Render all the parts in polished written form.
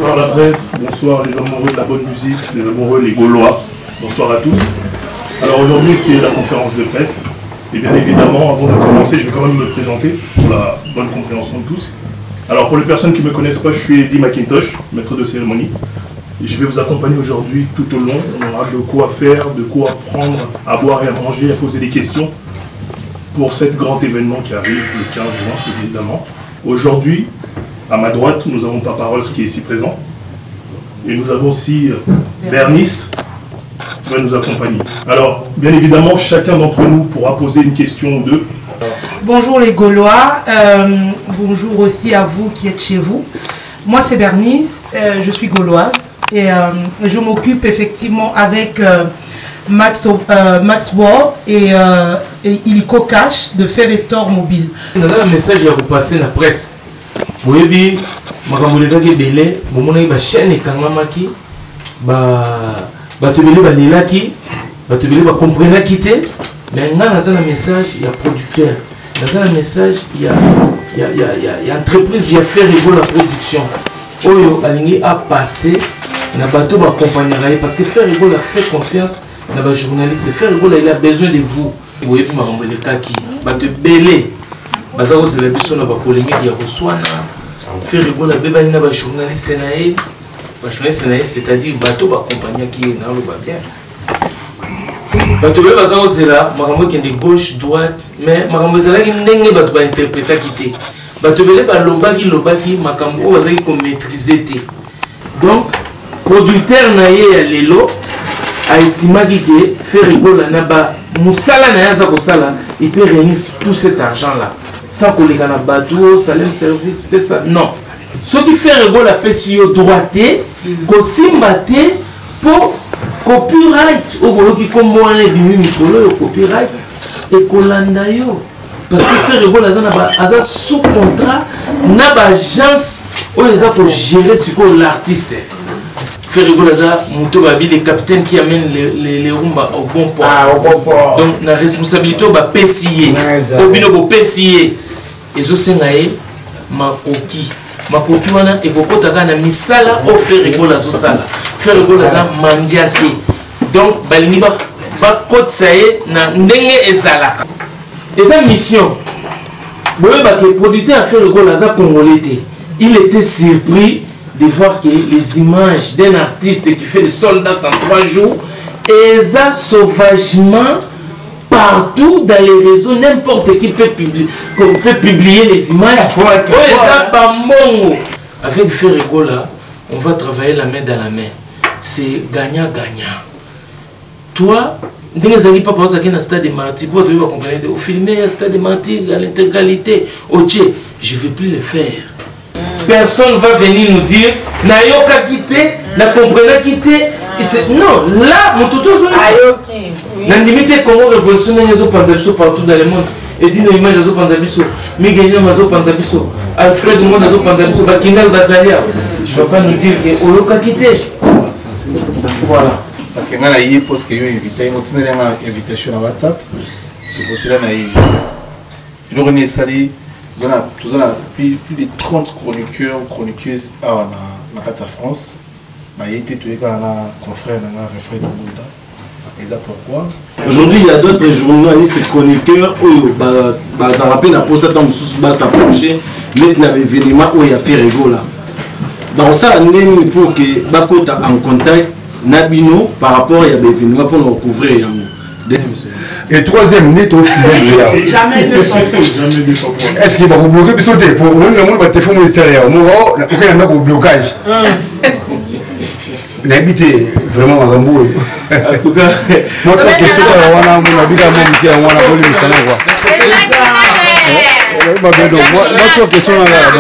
Bonsoir la presse, bonsoir les amoureux de la bonne musique, les amoureux, les Gaulois. Bonsoir à tous. Alors aujourd'hui c'est la conférence de presse. Et bien évidemment, avant de commencer, je vais quand même me présenter pour la bonne compréhension de tous. Alors pour les personnes qui ne me connaissent pas, je suis Eddie McIntosh, maître de cérémonie. Et je vais vous accompagner aujourd'hui tout au long. On aura de quoi faire, de quoi prendre, à boire et à manger, à poser des questions pour cet grand événement qui arrive le 15 juin, évidemment. Aujourd'hui, à ma droite, nous avons Papa-Rolls qui est ici présent. Et nous avons aussi Bernice qui va nous accompagner. Alors, bien évidemment, chacun d'entre nous pourra poser une question ou deux. Bonjour les Gaulois, bonjour aussi à vous qui êtes chez vous. Moi c'est Bernice, je suis gauloise et je m'occupe effectivement avec Max Ward et Illico Cash de faire Restore Mobile. Nous avons un message à vous passer dans la presse. Vous voyez, je vais vous dire que la chaîne est quand même mais dans un message, il y a producteur. Dans un message, il y a entreprise qui a fait la production. Oyo Alingi a passé, na bateau va accompagner parce que faire rigolo a fait confiance dans les journalistes. Faire rigolo il a besoin de vous. Vous voyez ma le cas qui va te belé. Bazaro c'est la mission na ba polémique ya reçoit na. Faire rigolo beba na ba journaliste naé. Ba journaliste naé c'est-à-dire bateau va accompagner qui na le va bien. Bateau beba bazaro c'est là, makambo qui est de gauche droite, mais makambo c'est là qui ndenge bateau va interpréter qui bateau beba lobaki makambo bazaki ko maîtriser té. Donc producteur naé ya lelo a estimé que faire rigolo na ba musala na yaza ko sala, il peut réunir tout cet argent là sans que les gars na bateau, salem service fait ça non. Ce qui fait rigolo la PCO droité, ko simbate pour copyright au golo qui comme moi les bimi mikolo copyright et kolanda yo parce que faire rigolo aza sous contrat na ba agence où ils ont gérer ce que l'artiste faire rigolo aza muto babi les capitaines qui amènent les rumba au bon port. Ah, au bon port. Donc la responsabilité au ba PCA au bino ko PCA ezo sengaye makoki wana ekokotaka na misala o faire rigolo azo sala faire rigolo aza mandiate donc balingi ba kotisa ye na ndenge ezalaka eza mission boyeba ke producteur a fait rigolo aza congolais. Il était surpris de voir que les images d'un artiste qui fait des soldats en 3 jours eza sauvagement partout dans les réseaux, n'importe qui peut publier les images. Avec Ferrigola, on va travailler la main dans la main. C'est gagnant-gagnant. Toi, tu n'as pas pensé à un stade de martyr. Tu vas comprendre, au filmer un stade de martyr à l'intégralité. Ok, je ne vais plus le faire. Personne ne va venir nous dire Nayoka quitté, na comprena quitté. Non, là, mon toutou est la limite comment révolutionner les autres partout dans le monde. Et dit les images des autres panzabiso, Miguel Mazo panzabiso, Alfred Monde des autres panzabiso, Bakindal Bazalia. Tu ne vas pas nous dire que Oyoka quitté. Voilà. Parce que moi, je pense qu'il y a une invitation à WhatsApp. C'est pour cela que je suis salé. Nous avons plus de 30 chroniqueurs, chroniqueuses en France. Il y a été tous les confrères, refrains de Bouddha. Et ça pourquoi? Aujourd'hui, il y a d'autres journalistes chroniqueurs où ça rappelle la pose dans le s'approcher, mais il y a un événement où il y a fait rigolo. Dans ça, on est pour que Bakota en contact Nabino par rapport à l'événement pour nous recouvrir. Et troisième, net au final. Jamais 200 points. Est-ce qu'il va vous bloquer? Puis sauter pour le monde va te faire mon extérieur. Moi, aucun n'a pas de blocage. L'habité vraiment à Rambo. En tout cas, moi, toute question, on a mon habit à mon pied, on a volé le salaire. Moi, toute question,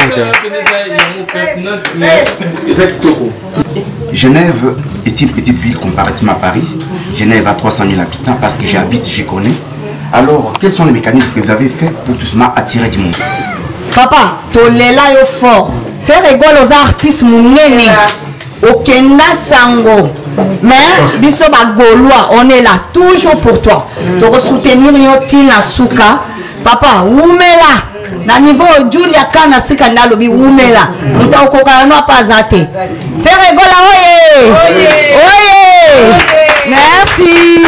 Genève est une petite ville comparativement à Paris. Genève a 300 000 habitants parce que j'habite, je connais. Alors, quels sont les mécanismes que vous avez faits pour doucement attirer du monde? Papa, tu es là fort. Faire rigolo aux artistes, mon nene. Okenda Sango. Mais, biso ba Gaulois, on est là toujours pour toi. Pour soutenir Yoti Nasuka. Papa, oumela. Na niveau Julia Kana Sikanda Lobi, oumela. Mouta Okoka, non pas zate. Faire Gola, oye! Oye! Merci!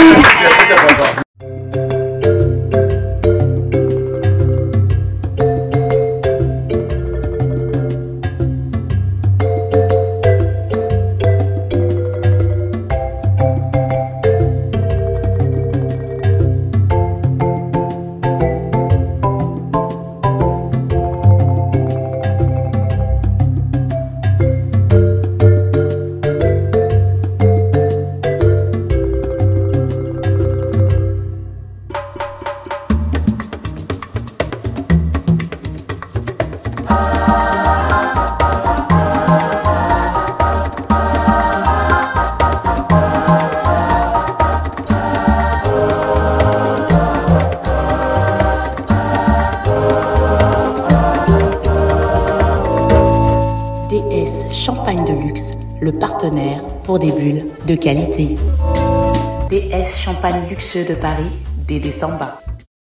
Champagne de luxe, le partenaire pour des bulles de qualité. DS Champagne luxueux de Paris, Dédé Samba.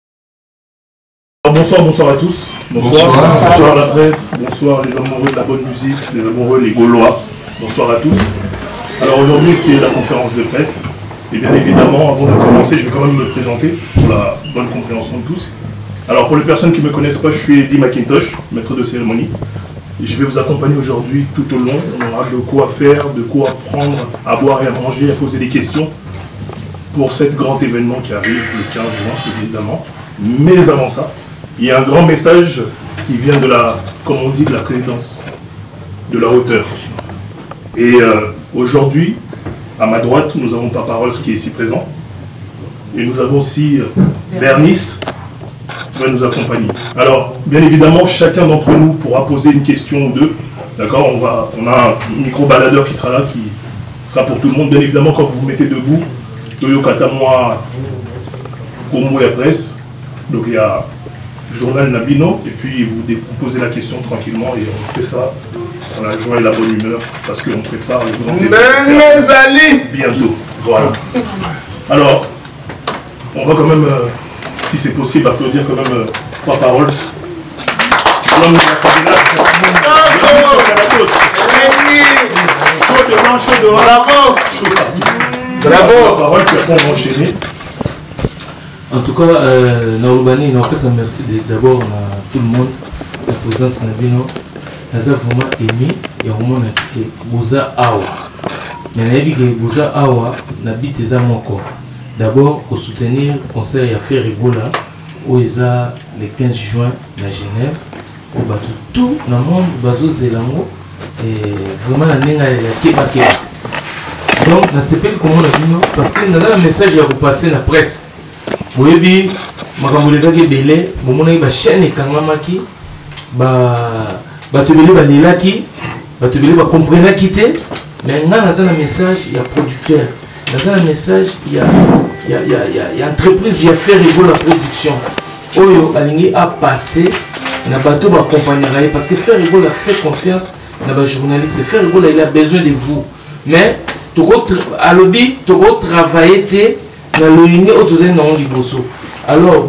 Bonsoir, bonsoir à tous. Bonsoir la presse, bonsoir les amoureux de la bonne musique, les amoureux, les Gaulois. Bonsoir à tous. Alors aujourd'hui c'est la conférence de presse. Et bien évidemment, avant de commencer, je vais quand même me présenter pour la bonne compréhension de tous. Alors pour les personnes qui ne me connaissent pas, je suis Eddie McIntosh, maître de cérémonie. Et je vais vous accompagner aujourd'hui tout au long. On aura de quoi faire, de quoi prendre, à boire et à manger, à poser des questions pour cet grand événement qui arrive le 15 juin, évidemment. Mais avant ça, il y a un grand message qui vient de la, comme on dit, de la présidence, de la hauteur. Et aujourd'hui, à ma droite, nous avons Papa Rolls qui est ici présent. Et nous avons aussi Bernice qui va nous accompagner. Alors, bien évidemment, chacun d'entre nous pourra poser une question ou deux. D'accord, on a un micro-baladeur qui sera là, qui sera pour tout le monde. Bien évidemment, quand vous vous mettez debout, Toyo Katamoa, Komo et Presse. Donc il y a Journal Nabino, et puis vous posez la question tranquillement, et on fait ça dans la joie et la bonne humeur, parce qu'on prépare le grand événement bientôt. Voilà. Alors, on va quand même, si c'est possible, applaudir quand même trois paroles. L'homme de la caméra, chaud devant, chaud devant. Bravo. Bravo. Parole, puis après on va enchaîner. En tout cas, Naoubani, merci d'abord à tout le monde, la présence de Nabino. Nous avons vraiment aimé et vraiment Bouza Awa. Mais nous avons Bouza Awa, nous avons encore. D'abord, pour soutenir le concert et faire Ebola, où il y a le 15 juin à Genève, où tout le monde Bazo Zelango et vraiment la nenga ya Keba. Donc, on ne sait pas comment on a dit, parce que nous avons un message à repasser dans la presse. Oui, makamboleka ke belé bomona ba chaîne ekangamaki ba tobele ba lelaki ba tobele ba comprendre kité mais nga naza na message ya producteur naza na message ya entreprise ya faire Ebola production oyo alingi a passer na bato ba accompagner parce que faire Ebola fait confiance na ba journaliste faire Ebola il a besoin de vous mais à lobby to travailler alors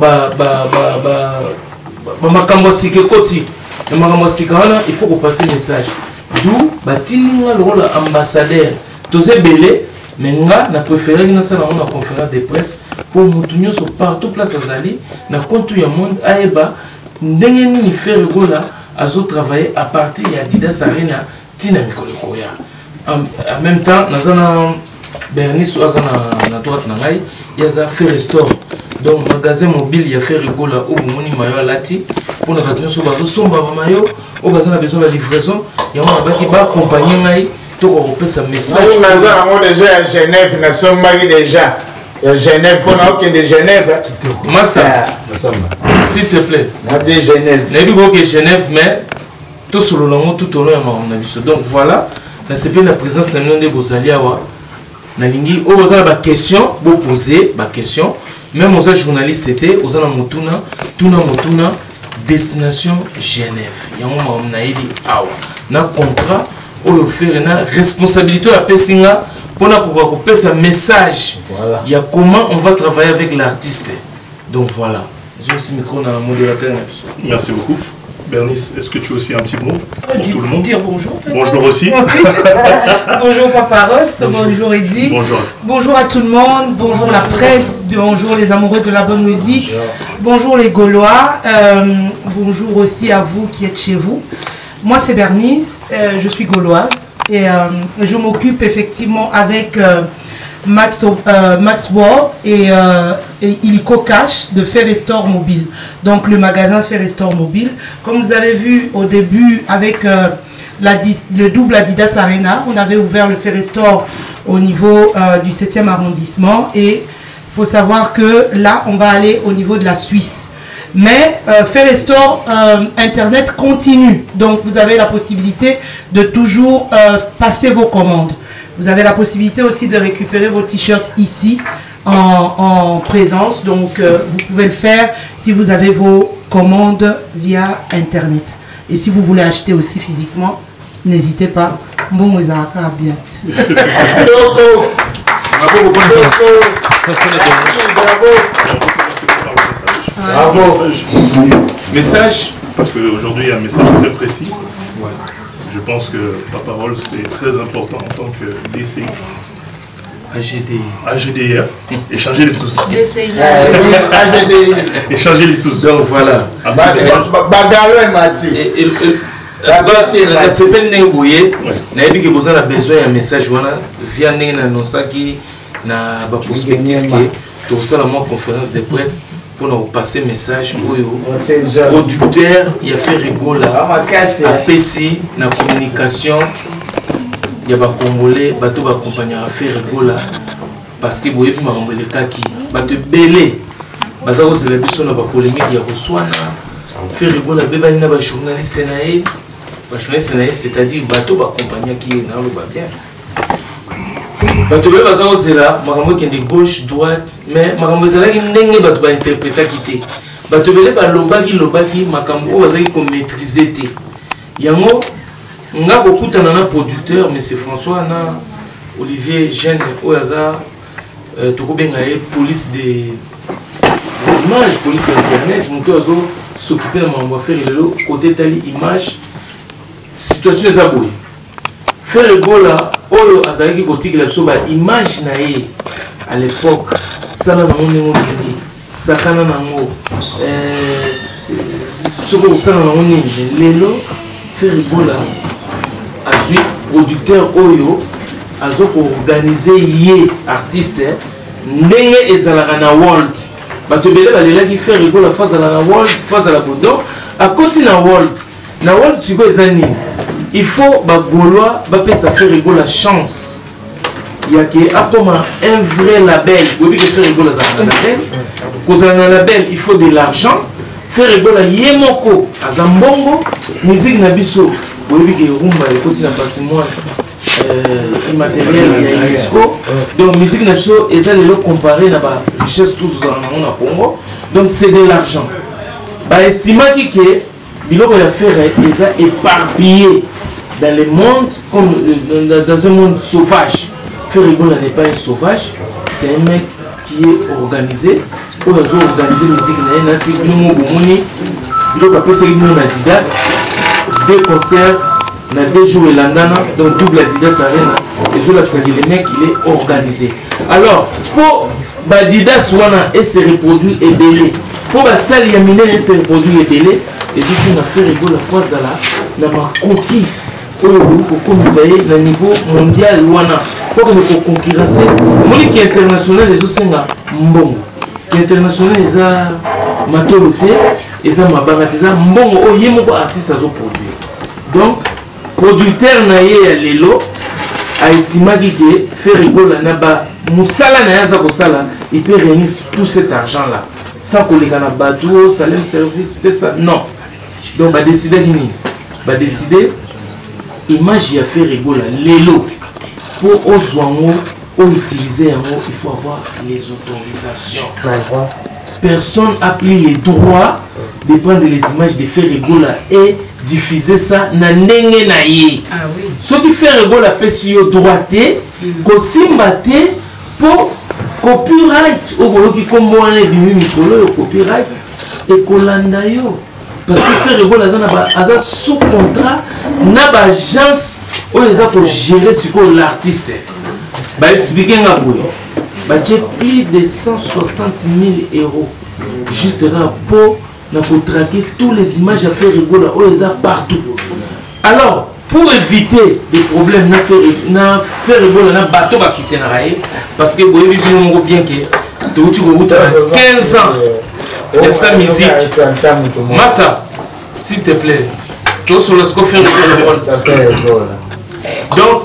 il faut passer le message d'où le rôle ambassadeur belé mais na préféré na conférence de presse pour nous sur partout place azali na compte ya monde aeba ndenge ni faire gola azo travailler à partir ya Adidas Arena tina mikolo koya en même temps nazana Bernice na droite na ngai il y a fait restore donc magasin mobile il y a fait rigola au moni mayo alati pour na bato so bazo somba mayo au bazana besoin de livraison il y a un ba accompagner ngai to ko pesa message nous nazana mo déjà à Genève na somba déjà à Genève pour na aucun de Genève master s'il te plaît na de Genève na dit que Genève mais tout sur le long tout au long on a vu ça donc voilà na c'est bien la présence na monde de Bozali awa nalingi o oza ba question bo poser ba question même aux journalistes était aux na motuna destination Genève yango na yedi awa na contrat oyo faire na responsabilité à pesinga pour couper un message. Voilà. Il y a comment on va travailler avec l'artiste. Donc voilà. J'ai aussi micro dans la modérateur. Merci beaucoup. Bernice, est-ce que tu as aussi un petit mot pour tout le monde? Dire bonjour. Bonjour aussi. Bonjour Papa Ross, bonjour Eddy. Bonjour. Bonjour à tout le monde, bonjour la presse, bonjour les amoureux de la bonne musique, bonjour les Gaulois, bonjour aussi à vous qui êtes chez vous. Moi c'est Bernice, je suis gauloise et je m'occupe effectivement avec Max Ward et Illico Cash de Ferrestore Mobile. Donc le magasin Ferrestore Mobile. Comme vous avez vu au début avec le double Adidas Arena, on avait ouvert le Ferrestore au niveau du 7e arrondissement et il faut savoir que là on va aller au niveau de la Suisse. Mais Ferrestore Internet continue. Donc vous avez la possibilité de toujours passer vos commandes. Vous avez la possibilité aussi de récupérer vos t-shirts ici en présence. Donc, vous pouvez le faire si vous avez vos commandes via Internet. Et si vous voulez acheter aussi physiquement, n'hésitez pas. Bon, vous avez bien. Bravo. Message, parce qu'aujourd'hui, il y a un message très précis. Ouais. Je pense que la parole, c'est très important en tant que DCI. AGDR. Échanger les sous. DCI. AGDI. Échanger les sous. Donc voilà. Bagalo m'a dit. C'est un négocié. N'a pas besoin d'un besoin un message via Nosaki na prospectisque. Tout ça la conférence de presse. Pour nous passer message au producteur, il a fait rigoler à PC, dans la communication, il y a des Congolais, qui accompagnent à faire rigoler parce que vous avez des cas qui sont belés. Parce que c'est la question de la polémique, il y a reçoit faire rigoler les journalistes, c'est-à-dire que vous accompagnent qui est dans le bien. Bato bele baza ozela makambo kende gauche droite mais makambo ezalaki ndenge bato bainterpreta kite bato bele balobaki makambo oyo bazalaki komaîtriser te yango nga kokutana na producteur mais c'est François na Olivier Jeune oyo aza tokobenga ye police des images police internet moto azo s'occuper na makambo affaire lelo côté tali image situation eza boye faire rigola oyo azalaki kotikela biso ba image na ye à l'époque sala nango ndenge okende sakana nango soki okosala nango nini lelo faire rigola azwi producteur oyo azokoorganize ye artiste ndenge ezalaka na world bato ebele balelaki faire rigola fa azala na world fa azala donc akoti na world sikoyo eza nini il faut que les Gaulois ça fait rigoler la chance. Il y a comme un vrai label. Vous voyez que faire rigoler un label. Quand on a un label, il faut de l'argent. Faire rigoler Yemoko, à Zambongo, musique Nabiso. Vous voyez que Rumba, il faut un patrimoine immatériel, il y a UNESCO. Donc musique Nabiso, et ça, les lots comparés, il y a des richesses tous en Congo. Donc c'est de l'argent. Estimant que biloko ya faire eza éparpillé dans le monde comme dans un monde sauvage. Faire rigoler n'est pas un sauvage, c'est un mec qui est organisé. Pour organiser musique na c'est nous bomoni biloko après c'est nous Adidas 2 concerts na 2 jours et landana donc double Adidas Arena et zo la le mec il est organisé. Alors pour Adidas wana et se reproduire et belé pour basali ya minene se reproduire et belé et je suis na faire rigoler la fois là na makoki oyo kokomisa ye na niveau mondial wana pour que nous concurrencer moni qui international les osenga mbongo qui international eza matolo te eza mabanga te eza mbongo oyo ye moko artiste azo produire donc producteur na ye ya lelo a estimaki que faire rigoler na ba musala na yaza kosala il peut réunir tout cet argent là sans koleka na bateau salem service tout ça non donc ba décider nini ba décider image ya faire rigoler lelo pour ozwango ou utiliser un mot il faut avoir les autorisations personne n'a pris les droits de prendre les images de faire rigoler et diffuser ça na ndenge na ye. Ce qui fait rigolo la pesi yo droité ko simbate pour copyright au bolo qui comme moi les bimi mikolo copyright et kolanda yo parce que fait rigolo aza sous contrat na ba agence o les a pour gérer ce que l'artiste ba expliquer nga boye ba plus de 160 000 € juste là pour traquer toutes les images à faire rigolo o les a partout. Alors pour éviter des problèmes na faire rigolo na bateau va soutenir parce que boye bibi bien que tu route 15 ans de sa musique. Master, s'il te plaît, tu sur le score faire rigolo. Donc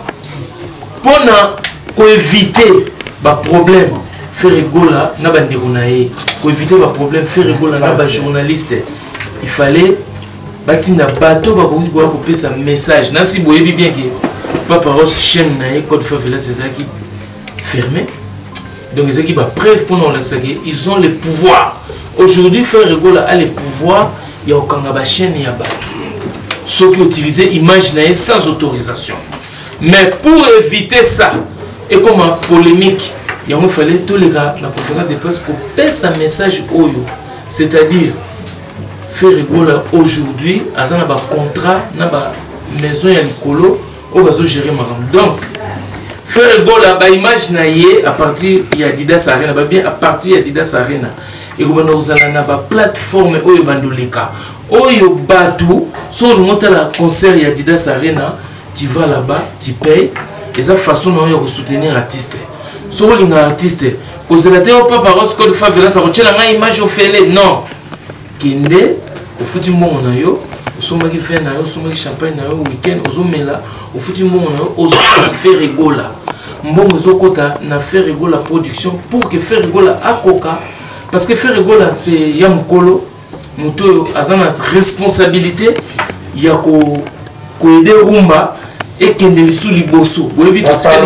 pour éviter ba problème faire rigolo na bandeko na ye, pour éviter ba problème faire rigolo na ba journaliste, il fallait batina bateau ba ko couper sa message na si boyebi bien que Papa Ross chaîne na code favela c'est ça qui fermé donc c'est qui ba preuve pour nous ils ont le pouvoir aujourd'hui faire rigolo a le pouvoir il y a aucun ba chaîne ya bateau ceux qui utilisaient image na sans autorisation mais pour éviter ça et comme polémique il fallait tous les gars la conférence de presse couper sa message oyo c'est-à-dire faire rigolo aujourd'hui à un contrat na ba maison ya likolo au bazo gérer maram donc faire rigolo ba image na ye à partir ya Adidas Arena ba bien à partir ya Adidas Arena et comme nous allons na ba plateforme oyo bandoleka oyo batu sur monter la concert ya Adidas Arena tu vas là-bas tu payes et ça façon de soutenir l'artiste sur l'artiste aux électeurs au Papa Ross code favela ça retient la image au fait non kende au foutu mon na yo au sommet qui fait na yo sommet champagne na yo week-end au sommet-là au foutu mon na yo au faire rigolo mbongo zokota na faire rigolo la production pour que faire rigolo à coca parce que faire rigolo c'est yamkolo muto azana responsabilité ya ko aider rumba et kende sous liboso boyebi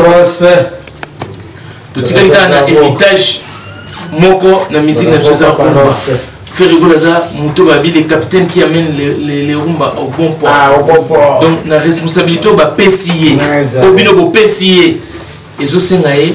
tout tikali na héritage moko na musique na chose rumba faire rigolo ça muto babi les capitaines qui amènent les rumba au bon port donc la responsabilité ba pesier obino bo pesier ezo sengaye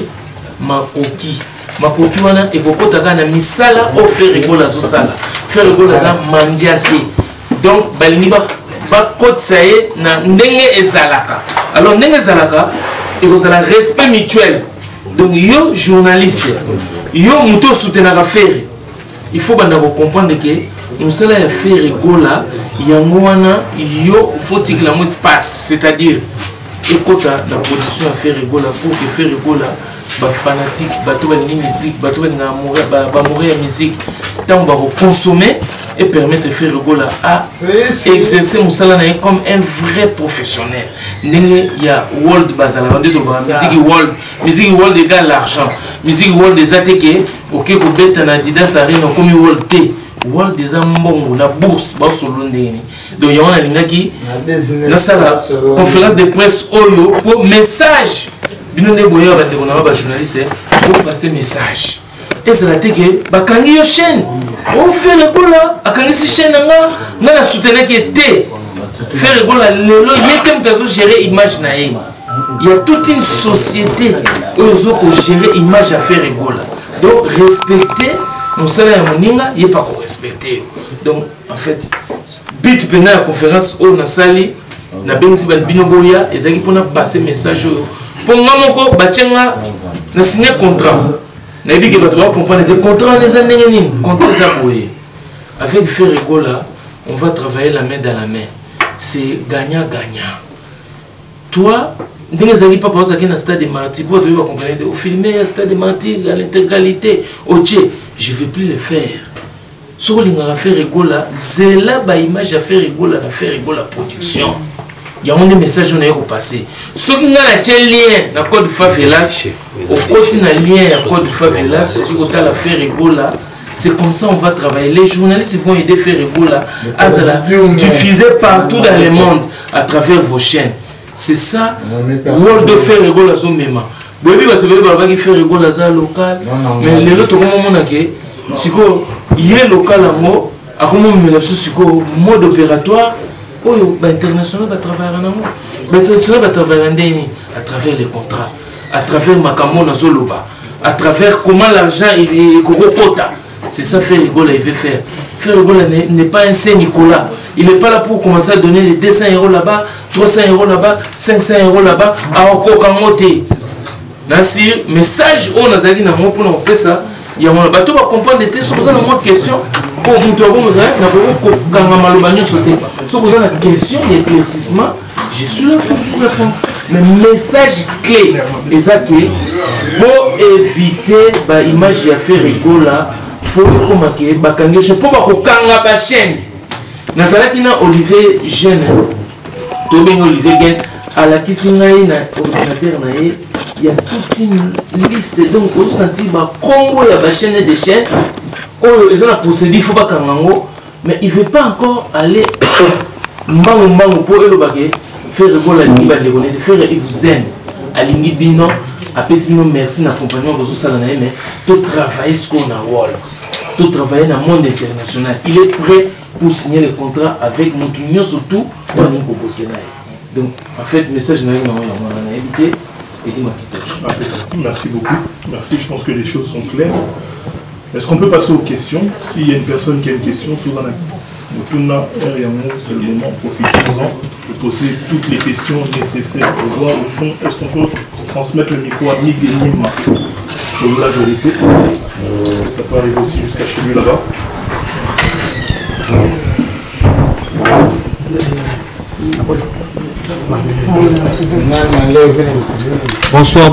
makoki wana ekokota kana misala o faire rigolo zo sala faire rigolo ça mandiate donc balingi ba kotsa ye na ndenge ezalaka alors ndenge ezalaka ekozala respect mutuel donc yo journaliste yo muto soutenaka faire il faut comprendre que nous allons faire rigolo yango wana yo faut que la mot passe c'est-à-dire écoute la production à faire rigolo pour que faire rigolo ba fanatique bato ba musique bato ba mourir musique tant ba consommer et permettre de faire rigolo à exercer musala na comme un vrai professionnel ndenge ya world bazala bande to ba musique world égale l'argent musique world des ateke OK ko beta na Adidas Arena comme world T world des ambongo na bourse ba solo ndeni donc ya wana lingaki na sala conférence de presse oyo pour message bino ne boya ba de ba journaliste pour passer message et ça la teke ba kangi yo chaîne on fait le bola akangi si chaîne nga na soutenir qui était faire rigolo lelo yetem tazo gérer image na ye il y a toute une société où ko gérer image à faire rigolo donc respecter mon salaire moninga il pas qu'on respecter donc en fait bit pena la conférence au na sali na benzi ban binoboya ezaki pona passer message pour nga moko batianga na signer contrat na bi ke bato ba comprendre des contrats les années nini contrat ça boye avec faire rigolo on va travailler la main dans la main c'est gagnant-gagnant. Toi, tu n'as pas pensé à un stade de martyr, tu vas comprendre, au filmer un stade de martyr à l'intégralité, ok, je ne vais plus le faire. Si on a fait rigolo, c'est là que l'image a fait rigolo, la production. Il y a un message qui est passé. Si on a un lien dans le code de favelas, au côté d'un lien dans le code de favelas, on a fait rigolo. C'est comme ça on va travailler. Les journalistes vont aider faire rigolo à diffuser partout dans le monde à travers vos chaînes. C'est ça. World de faire rigolo à son même. Bobi va te voir qui fait rigolo à local. Mais les autres comment on a que si il est local en mot, à comment on a mode opératoire oyo international va travailler en amour. International va travailler en déni à travers les contrats, à travers makambo na zoloba, à travers comment l'argent est kokota. C'est ça Frère Rigola il veut faire. Frère Rigola n'est pas un Saint-Nicolas. Il n'est pas là pour commencer à donner les 200 € là-bas, 300 € là-bas, 500 € là-bas, à Okokamote. Nasir, message, on a dit dans mon pour nous faire ça. Il y a mon bateau va comprendre des choses. Vous avez une question. Pour vous dire, si vous avez une question d'éclaircissement, je suis là pour vous répondre. Mais message clé, les ça pour éviter l'image de Frère Rigola. Pour remarquer, je peux pas kanga ba chaîne. Na salaki na Olivier Jeune. To ben Olivier Jeune à la kisingai na ordinateur na ye, il y a toute une liste donc au senti ba Congo ya ba chaîne de chaîne. Oh, ils ont la procédure faut pas kangango, mais il veut pas encore aller mbangu pour elo bagé faire Rigola ni ba dégonner de faire il vous aime. Alingi bino après si nous merci d'accompagnement de ça na mais tout travailler ce qu'on a world. Tout travailler dans le monde international. Il est prêt pour signer le contrat avec notre union surtout dans le Sénat. Donc, en fait, le message n'a rien à éviter. Et dis-moi qui. Merci beaucoup. Merci, je pense que les choses sont claires. Est-ce qu'on peut passer aux questions? S'il y a une personne qui a une question, Suzanne, c'est le moment, profitons-en de poser toutes les questions nécessaires. Je vois au fond, est-ce qu'on peut transmettre le micro à Nick et Nima? Je vous la vérité. Ça peut arriver aussi jusqu'à chez lui là-bas. Bonsoir.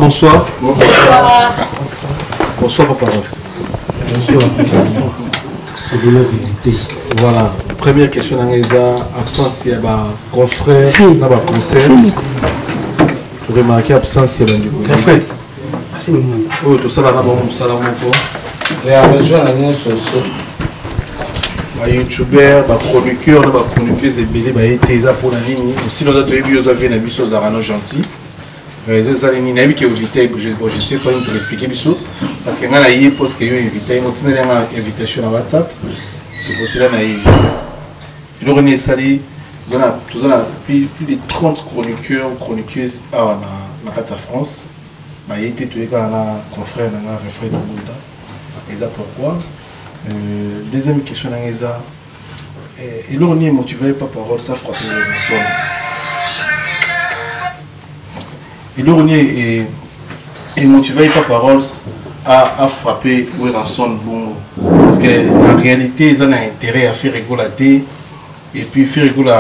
Bonsoir, Papa Rox. Bonsoir. C'est de la vérité. Voilà. Première question dans les absence, il y a un confrère, il y a un conseil. Vous remarquez l'absence, il y a un confrère. Oui, tout ça, là, bon, ça, là, encore. Il y a besoin d'un social. Les youtubeurs, les chroniqueurs, les chroniqueuses et bébés, ils étaient là pour la ligne. Si nous avons vu, vous avez vu sur Zarano gentil. Je ne sais pas si vous expliquer parce que quand il poste qu'il y a une invitation à WhatsApp, c'est pour cela qu'il y a une salle. Nous avons plus de 30 chroniqueurs ou chroniqueuses en France. Il était tous les cas un confrère, un refrain de Bouddha. Et ça pourquoi? Deuxième question, il y a motivé par parole, ça frappe les personnes. Il est motivé par parole à frapper Ranson Bongo. Parce qu'en réalité, ils ont intérêt à faire régulater et puis faire régulater.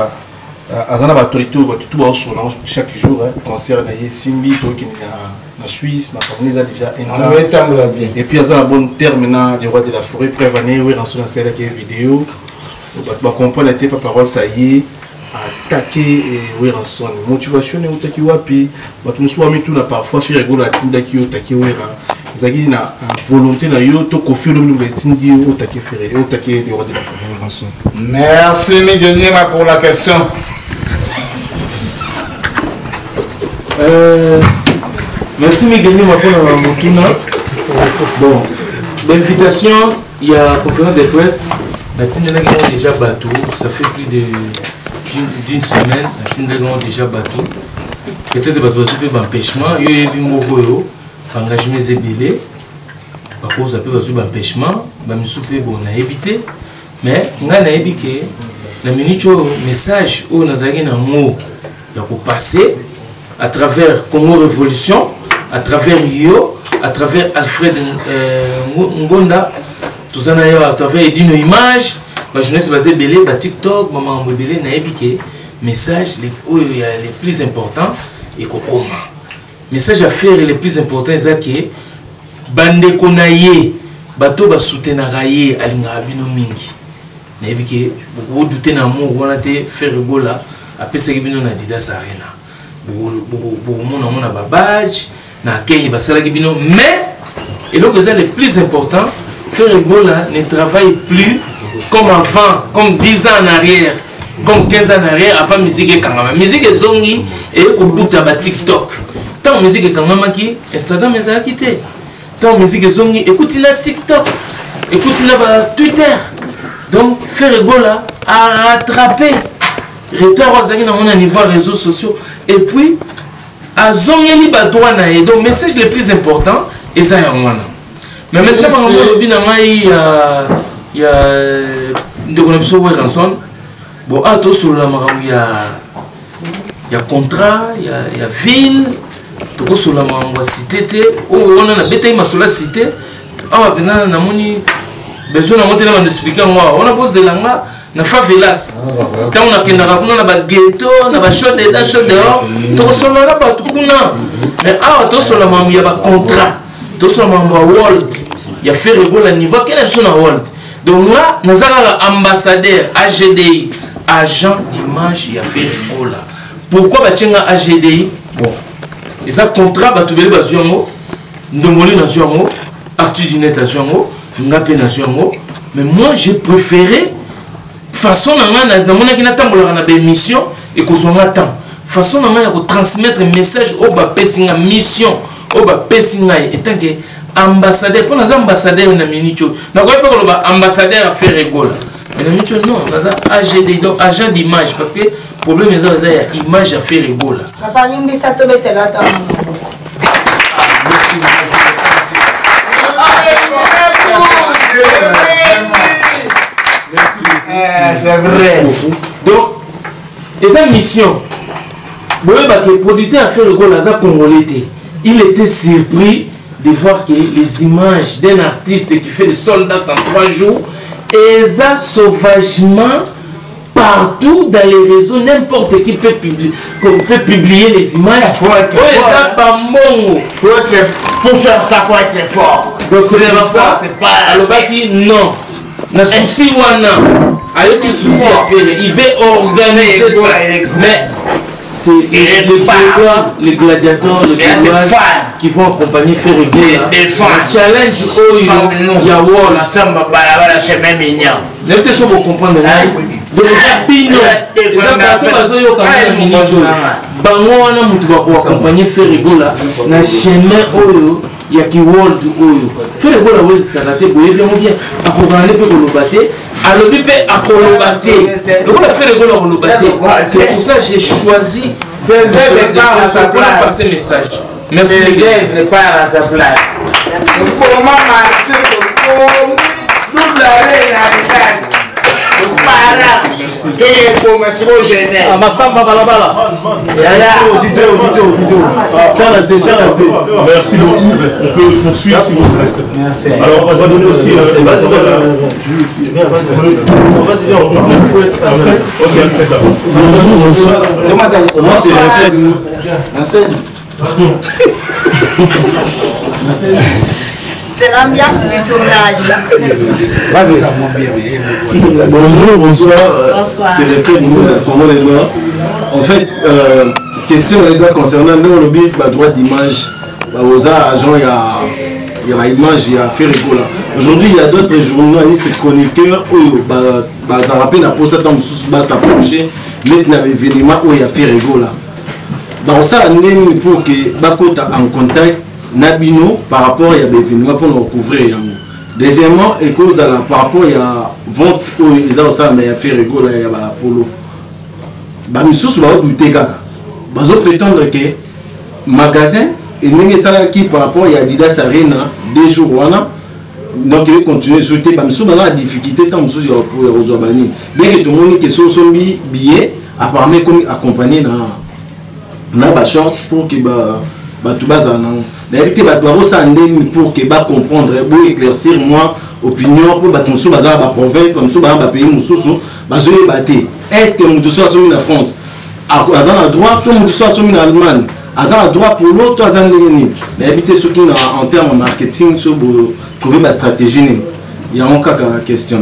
Chaque jour, concert Simbi, qui est en Suisse, ma famille a déjà un an. Et puis, il y a un bon terme des rois de la forêt, prévenir, oui, Ranson a une vidéo. On comprend la tête par parole, ça y est. Attaquer et Ranson motivation et attaquer wapi nous sommes tout na parfois faire rigoler atindaki attaquer wera zaki na volonté na yo to confie le monde atindi attaquer faire attaquer le roi de la forêt Ranson. Merci Miguelima pour la question. Merci Miguelima pour la mokina. Bon, l'invitation, il y a conférence de presse. La Tindela a déjà battu, ça fait plus d'une semaine, la Tindela a déjà battu. Peut-être que vous avez un empêchement, il y a un engagement zébélé. Par cause de l'empêchement, on a évité. Mais on a évité que la minute message où nous avons un mot pour passer à travers Congo Révolution, à travers Yo, à travers Alfred Ngonda. Tout ça à travers Edino Image, ma jeunesse basée belé, TikTok, maman belé, naïbiké, message les plus importants et kokoma. Message à faire les plus importants, c'est que bande konaye, bateau ba soutenaraye, alinga abino mingi. Naïbiké, beaucoup douter na mon, on a été faire rigola, après c'est que bino na Adidas Arena. Beaucoup mon a babage, na Kenya basala bino, mais et donc c'est le plus important. Frère Rigola ne travaille plus comme avant, comme 10 ans en arrière, comme 15 ans en arrière, avant la musique et Kangama. La musique est zongi et au bout de TikTok. Tant la musique est Kangama qui Instagram est quitté. Tant la musique est zongi, écoutez la TikTok, écoutez la Twitter. Donc Frère Rigola a rattrapé retard azalaki nango na niveau ya réseaux sociaux et puis azongeli badroit na ye donc message le plus important eza yango wana mais maintenant bango lobi na ngai ya ndeko na biso Weranson bon a tosolola makambo ya contrat ya ville tokosolola makambo ya cité te oyo wana nabetaki masolo ya cité awa mpena namoni besoin nango te na bandexplike yango awa wana bozelanga na favelas ntango nakendaka kuna na bageto na bachode da chode dehors tokosolola na bato kuna mais awa tosolola makambo ya bacontrat tosolola makambo ya world ya faire egola niveau akena biso na world donc nga naza kaka ambassadeur AGDI agent d'image ya faire egola pourquoi batienga AGDI bon eza contrat bato bele bazwi yango Ndongoli nazwi yango Actu du Net nazwi yango nga mpe nazwi yango mais moi j'ai préféré façon nanga namonaki natambolaka na bémission ekozwanga temps façon nanga ya kotransmettre message oyo bapesi nga mission oyo bapesi ngai etant que ambassadeur mpo naza ambassadeur na minute oyo nakoki mpe koloba ambassadeur a faire egola mais na minute oyo non naza AGD donc agent d'image parce que problème eza ya image a faire egola papa limbisa tobetela to c'est vrai. Donc, et sa mission, le producteur a fait le goal à Congolais. Il était surpris de voir que les images d'un artiste qui fait des soldats en 3 jours, et ça sauvagement partout dans les réseaux, n'importe qui peut publier les images. Pour faire ça, il faut être fort. Donc c'est pour ça, alors non. Na souci wana avec le souci à faire il veut organiser ça mais c'est les gladiateurs les qui vont accompagner faire rigoler challenge il y a wall samba balabala chemin mignon n'était pas pour comprendre donc ça pino ça bato bazoyo quand même bango wana mutu ba ko accompagner faire rigoler na chemin oyo ya ki world oyo faire rigoler world ça la fait boyer vraiment bien akogana pe koloba te alobi pe akoloba te donc faire rigoler koloba te c'est pour ça j'ai choisi ces œuvres par à sa place passer message merci ces œuvres par à sa place pour moi marcher pour nous la reine à place para et pour monsieur Genève Masamba balabala merci beaucoup on peut poursuivre si vous restez merci alors on va donner aussi moi c'est c'est l'ambiance du tournage. Bonjour, bonsoir. C'est le frère de nous, comment les noirs. En fait, question concernant le droit d'image, aux agents, il y a l'image, il y a fait rigolo. Aujourd'hui, il y a d'autres journalistes chroniqueurs où ça rappelle pour ça temps ça s'approcher, mais il y a événement où il y a fait rigolo. Donc ça, pour que Bakota en contact Nabino par rapport à l'événement pour nous recouvrir. Deuxièmement, par rapport à la vente où ils ont fait rigolo à la polo. Bamisous va douter kaka. Bazo prétendre que magasin et n'est qui par rapport à Adidas Arena 2 jours wana donc il continue à souhaiter Bamisous dans la difficulté tant Bamisous pour les Ozobani. Bien que tout le monde qui sont billets apparemment comme accompagné na ba short pour que tout bas en d'habitude pour que ba comprendre pour éclaircir moi opinion pour baton sous bazar ba province comme sous ba pays mususu bazoli baté est-ce que nous sommes en France azan a droit comme nous sommes en Allemagne azan a droit pour l'autre azan ni d'habitude ce qui en termes marketing sur trouver ma stratégie il y a encore une question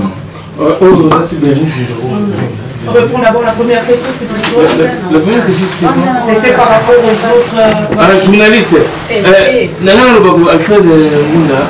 On répond d'abord la première question, c'est quoi? La première question, c'était par rapport aux autres... À la journaliste. Nana Lobago, Alfred Mounda.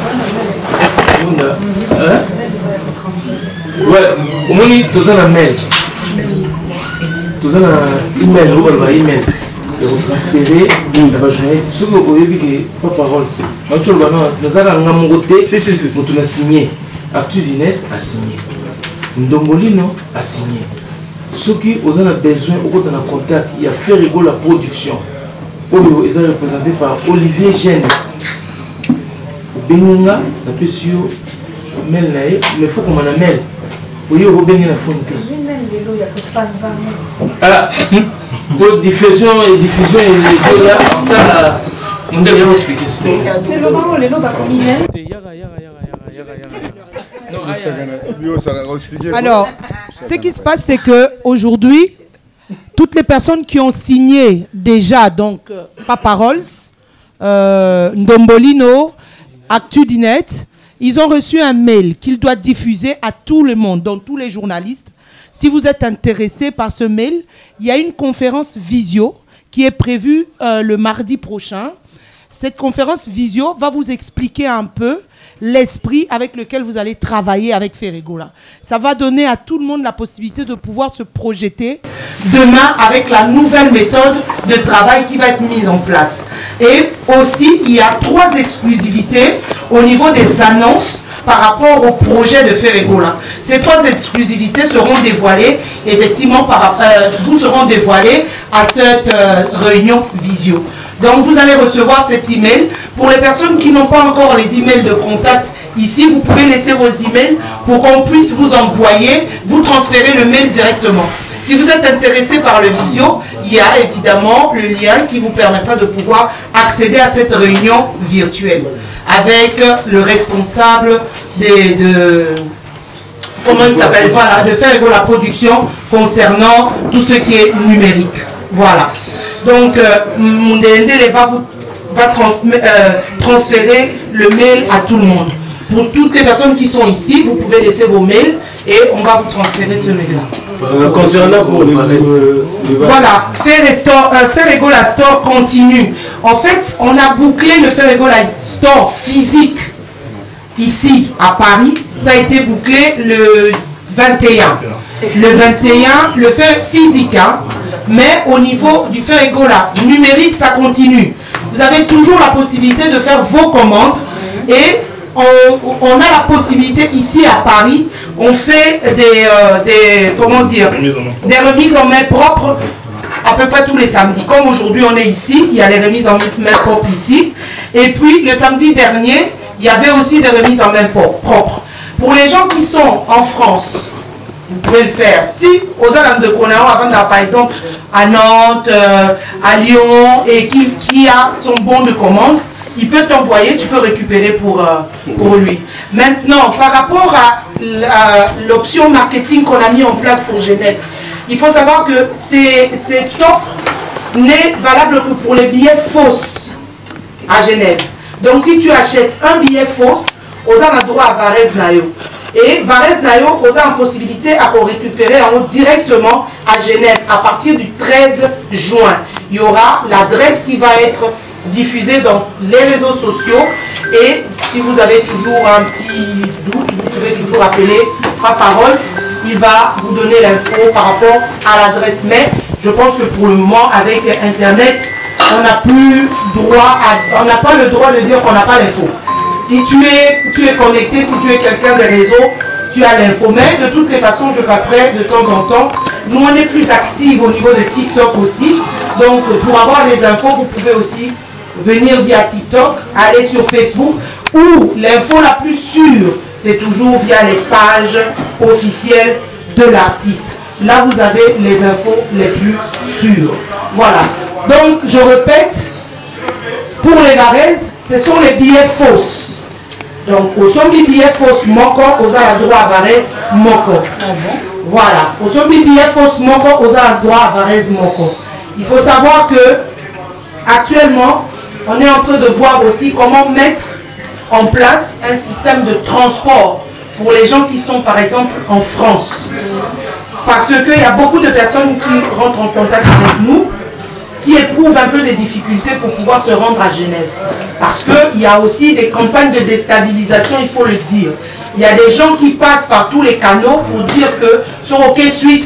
Ouais, au moins, tu as un mail. Tu as un email, email. Et vous transférez la journaliste. Ce que vous avez dit, pas parole. Tu as un côté, vous signé. Actu du Net a signé. Ndongolino a signé. ceux qui ont besoin, au contact, il y a fait rigoler la production. Ils sont représentés par Olivier Gênes. Beninga, la PSU, Mel Naé, mais il faut qu'on m'en amène. Vous voyez, vous bénissez la fontaine. Ah, pour diffusion et là, ça, on devrait expliquer ça. Alors, ce qui se passe, c'est que aujourd'hui, toutes les personnes qui ont signé déjà, donc Papa Rolls, Ndombolino, ActuDinet, ils ont reçu un mail qu'ils doivent diffuser à tout le monde, donc tous les journalistes. Si vous êtes intéressé par ce mail, il y a une conférence visio qui est prévue le mardi prochain. Cette conférence visio va vous expliquer un peu l'esprit avec lequel vous allez travailler avec Ferregola. Ça va donner à tout le monde la possibilité de pouvoir se projeter demain avec la nouvelle méthode de travail qui va être mise en place. Et aussi, il y a 3 exclusivités au niveau des annonces par rapport au projet de Ferregola. Ces 3 exclusivités seront dévoilées, effectivement, vous seront dévoilées à cette réunion visio. Donc vous allez recevoir cet email. Pour les personnes qui n'ont pas encore les emails de contact ici, vous pouvez laisser vos emails pour qu'on puisse vous envoyer, vous transférer le mail directement. Si vous êtes intéressé par le visio, il y a évidemment le lien qui vous permettra de pouvoir accéder à cette réunion virtuelle avec le responsable comment il s'appelle, voilà, de faire la production concernant tout ce qui est numérique. Voilà. Donc, Mundendele va transférer le mail à tout le monde. Pour toutes les personnes qui sont ici, vous pouvez laisser vos mails et on va vous transférer ce mail-là. Concernant pour les voilà, Ferregola Store continue. En fait, on a bouclé le Ferregola Store physique ici à Paris. Ça a été bouclé le 21. Le 21, le fait physique, hein. Mais au niveau du Ferregola numérique, ça continue. Vous avez toujours la possibilité de faire vos commandes et on a la possibilité ici à Paris, on fait des remises en main propres à peu près tous les samedis. Comme aujourd'hui on est ici, il y a les remises en main propres ici. Et puis le samedi dernier, il y avait aussi des remises en main propres. Pour les gens qui sont en France, vous pouvez le faire. Si aux alentours de Conao, par exemple à Nantes, à Lyon, et qui a son bon de commande, il peut t'envoyer, tu peux récupérer pour lui. Maintenant, par rapport à l'option marketing qu'on a mis en place pour Genève, il faut savoir que cette offre n'est valable que pour les billets fausses à Genève. Donc si tu achètes un billet fausse, aux a droit à Varese Nayo. Et Varese Nayo, aux a en possibilité à récupérer en haut directement à Genève à partir du 13 juin. Il y aura l'adresse qui va être diffusée dans les réseaux sociaux. Et si vous avez toujours un petit doute, vous pouvez toujours appeler Papa Rolls. Il va vous donner l'info par rapport à l'adresse. Mais je pense que pour le moment, avec Internet, on n'a plus droit on n'a pas le droit de dire qu'on n'a pas l'info. Si tu es connecté, si tu es quelqu'un des réseaux, tu as l'info. Mais de toutes les façons, je passerai de temps en temps. Nous, on est plus actifs au niveau de TikTok aussi. Donc, pour avoir les infos, vous pouvez aussi venir via TikTok, aller sur Facebook, où l'info la plus sûre, c'est toujours via les pages officielles de l'artiste. Là, vous avez les infos les plus sûres. Voilà. Donc, je répète, pour les Varese, ce sont les billets fausses. Donc, au son des billets fausses, moko, aux a droit à Varese, moko. Voilà. Au son des billets fausses, moko, aux a droit à Varese, moko. Il faut savoir que, actuellement, on est en train de voir aussi comment mettre en place un système de transport pour les gens qui sont, par exemple, en France. Parce qu'il y a beaucoup de personnes qui rentrent en contact avec nous, qui éprouvent un peu des difficultés pour pouvoir se rendre à Genève. Parce qu'il y a aussi des campagnes de déstabilisation, il faut le dire. Il y a des gens qui passent par tous les canaux pour dire que sur OK Suisse,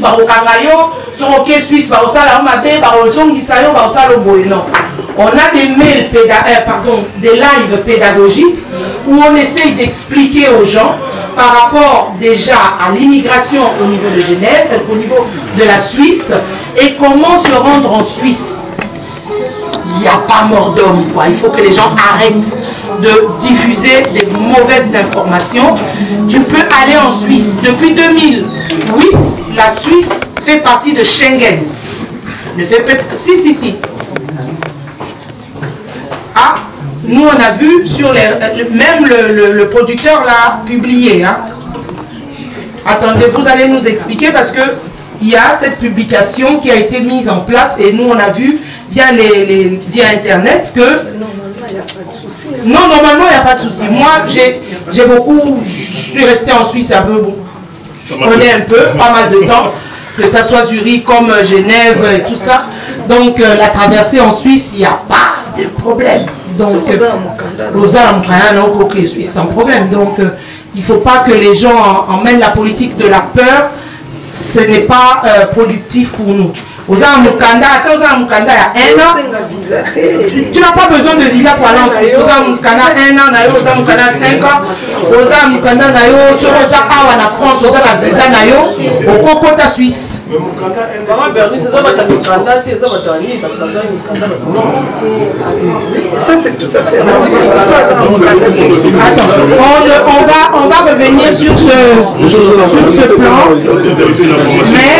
sur OK Suisse, on a des mails des lives pédagogiques où on essaye d'expliquer aux gens par rapport déjà à l'immigration au niveau de Genève, au niveau de la Suisse, et comment se rendre en Suisse. Il n'y a pas mort d'homme, quoi. Il faut que les gens arrêtent de diffuser des mauvaises informations. Tu peux aller en Suisse. Depuis 2008, la Suisse fait partie de Schengen. Ne fait peut-être... Si. Ah, nous on a vu sur les... Même le producteur l'a publié. Hein. Attendez, vous allez nous expliquer parce que il y a cette publication qui a été mise en place et nous on a vu via Internet que... Non, normalement il n'y a pas de souci. Moi j'ai beaucoup... Je suis resté en Suisse un peu, bon, je connais un peu, pas mal de temps. Que ça soit Zurich comme Genève et tout ça. Donc la traversée en Suisse, il n'y a pas de problème. Donc, Suisse sans problème. Donc il ne faut pas que les gens emmènent la politique de la peur. Ce n'est pas productif pour nous. Aux Mukanda, il y a 1 an. Tu n'as pas besoin de visa pour aller en Suisse. Aux Mukanda, 1 an, aux Mukanda, 5 ans. Aux Mukanda, aux en France, aux visa, au Cocota Suisse. Ça, c'est tout à fait. Attends, on va revenir sur ce plan. Mais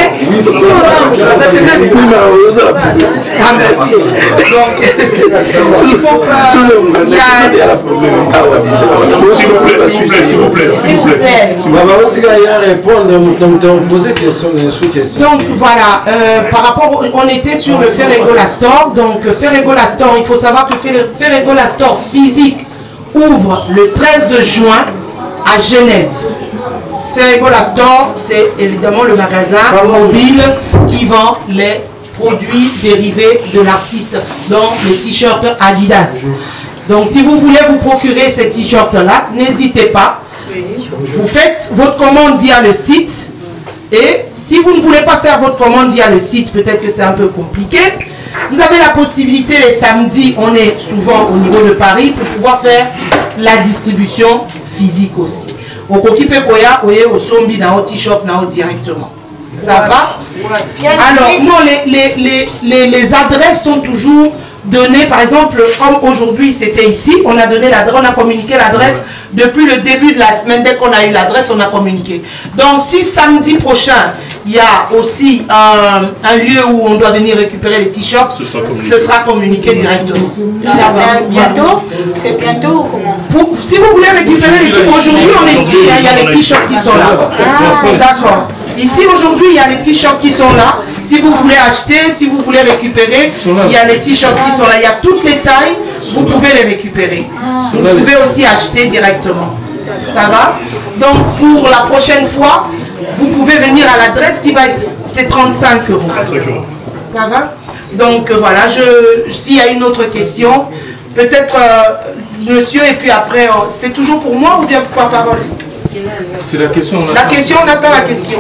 donc voilà, par rapport, on était sur le Ferregola Store. Donc Ferregola Store, il faut savoir que Ferregola Store physique ouvre le 13 juin à Genève. Ferregola Store, c'est évidemment le magasin mobile qui vend les produits dérivés de l'artiste, dont les t-shirts Adidas. Donc si vous voulez vous procurer ces t-shirts-là, n'hésitez pas. Vous faites votre commande via le site. Et si vous ne voulez pas faire votre commande via le site, peut-être que c'est un peu compliqué, vous avez la possibilité les samedis, on est souvent au niveau de Paris, pour pouvoir faire la distribution physique aussi. Au Kokipe Koya, au Sombi, dans au t-shirt, directement. Ça va? Alors, non, les adresses sont toujours données. Par exemple, comme aujourd'hui, c'était ici, on a donné l'adresse, on a communiqué l'adresse depuis le début de la semaine. Dès qu'on a eu l'adresse, on a communiqué. Donc, si samedi prochain, il y a aussi un lieu où on doit venir récupérer les t-shirts, ce sera communiqué directement. Bientôt? C'est bientôt ou comment? Si vous voulez récupérer les t-shirts, aujourd'hui on est ici, il y a les t-shirts qui sont là. D'accord. Ici aujourd'hui, il y a les t-shirts qui sont là. Si vous voulez acheter, si vous voulez récupérer, il y a les t-shirts qui sont là. Il y a toutes les tailles, vous pouvez les récupérer. Vous pouvez aussi acheter directement. Ça va? Donc pour la prochaine fois, vous pouvez venir à l'adresse qui va être, c'est 35 €. Ça va? Donc voilà, s'il y a une autre question, peut-être monsieur, et puis après, c'est toujours pour moi ou bien pour la parole? C'est la question. La question, on attend la question.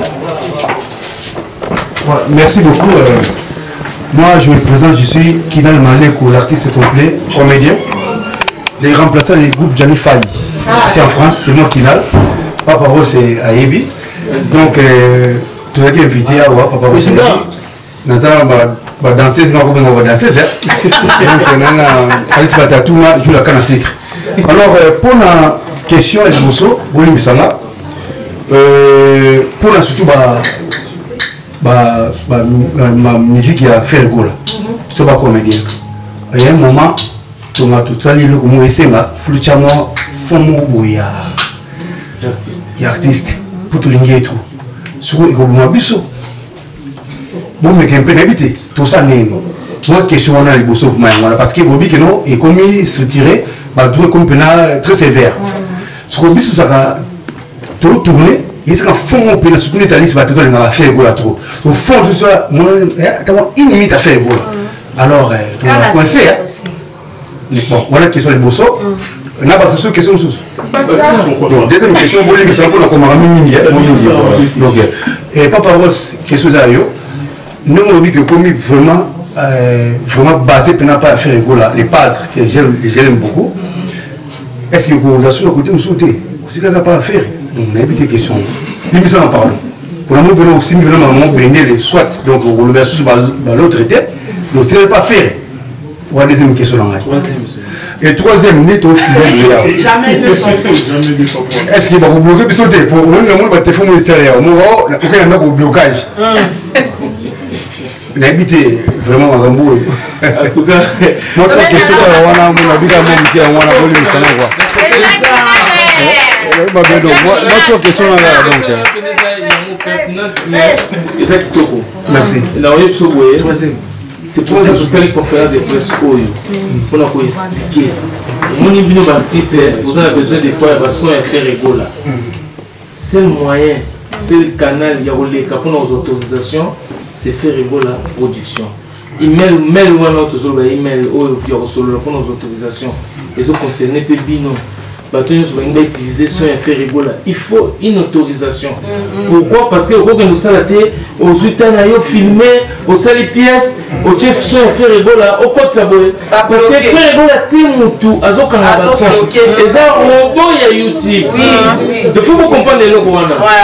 Ouais, merci beaucoup. Moi, je me présente, je suis Kinal Maleko, l'artiste complet, comédien. Les remplaçants du groupe Gianni Faye. C'est en France, c'est moi Kinal. Papa Rose, c'est à Evi. Donc, tu as été invité à Papa Rose. Nous allons danser, c'est on va danser. Donc, on la canne à sucre. Alors, pour la question, elle est pour la surtout, ma musique a fait le goût. Je suis pas comédien. Il y a un moment, tout ça, il y a artiste pour tout le monde. Ce que je bon, mais qu'un peu d'habiter, tout ça n'est pas. Moi, question on a les bosses parce que Bobby qui non est commis se tirer, bah tout comme très sévère. Ce qu'on dit sur ça, tout tourner, il sera fond pour la soutenir ta liste, va tout dans la faire gola trop. Au fond de ça, moi, t'as une limite à faire gola. Alors, tu vas coincer. Bon, voilà question les bosses. On a pas de question sous. Deuxième question, vous voulez me savoir comment on a mis donc, et Papa Ross, question à eux. Nous, on dit que comme vraiment basé pour ne pas faire les padres, que j'aime beaucoup, est-ce que vous assurez à côté de nous sauter? Vous savez pas à faire. on a évité question. L'émission en parle. Pour nous, nous aussi, nous avons baigné les soit. Donc, on le met sous l'autre tête. Donc, ce n'est pas fait. On a deuxième question là. Et troisième, n'est au filet. Jamais 200 points. Est-ce qu'il va vous bloquer? Puis sauter. Pour nous, on va te faire mon extérieur. Moi, il y a un blocage. On a évité vraiment un rembourg. En tout cas, notre question, on a notre question là donc. Merci. C'est pour ça que je fais les conférences de presse pour nous expliquer. Mon artiste, vous avez besoin des fois de façon à faire rigoler. C'est le moyen, c'est le canal, il y a pour nos autorisations, c'est faire rigoler la production. Email ou un autre email pour nos autorisations. Les autres concernés peuvent bino. Utiliser son effet rigola. Il faut une autorisation. Pourquoi? Parce que nous sommes aux États-Unis filmés, aux salles pièces, au chef son effet rigola, au côté saboué. Parce que effet rigola, tout à ce qu'on a les robot il y a YouTube. Il faut comprendre les logos.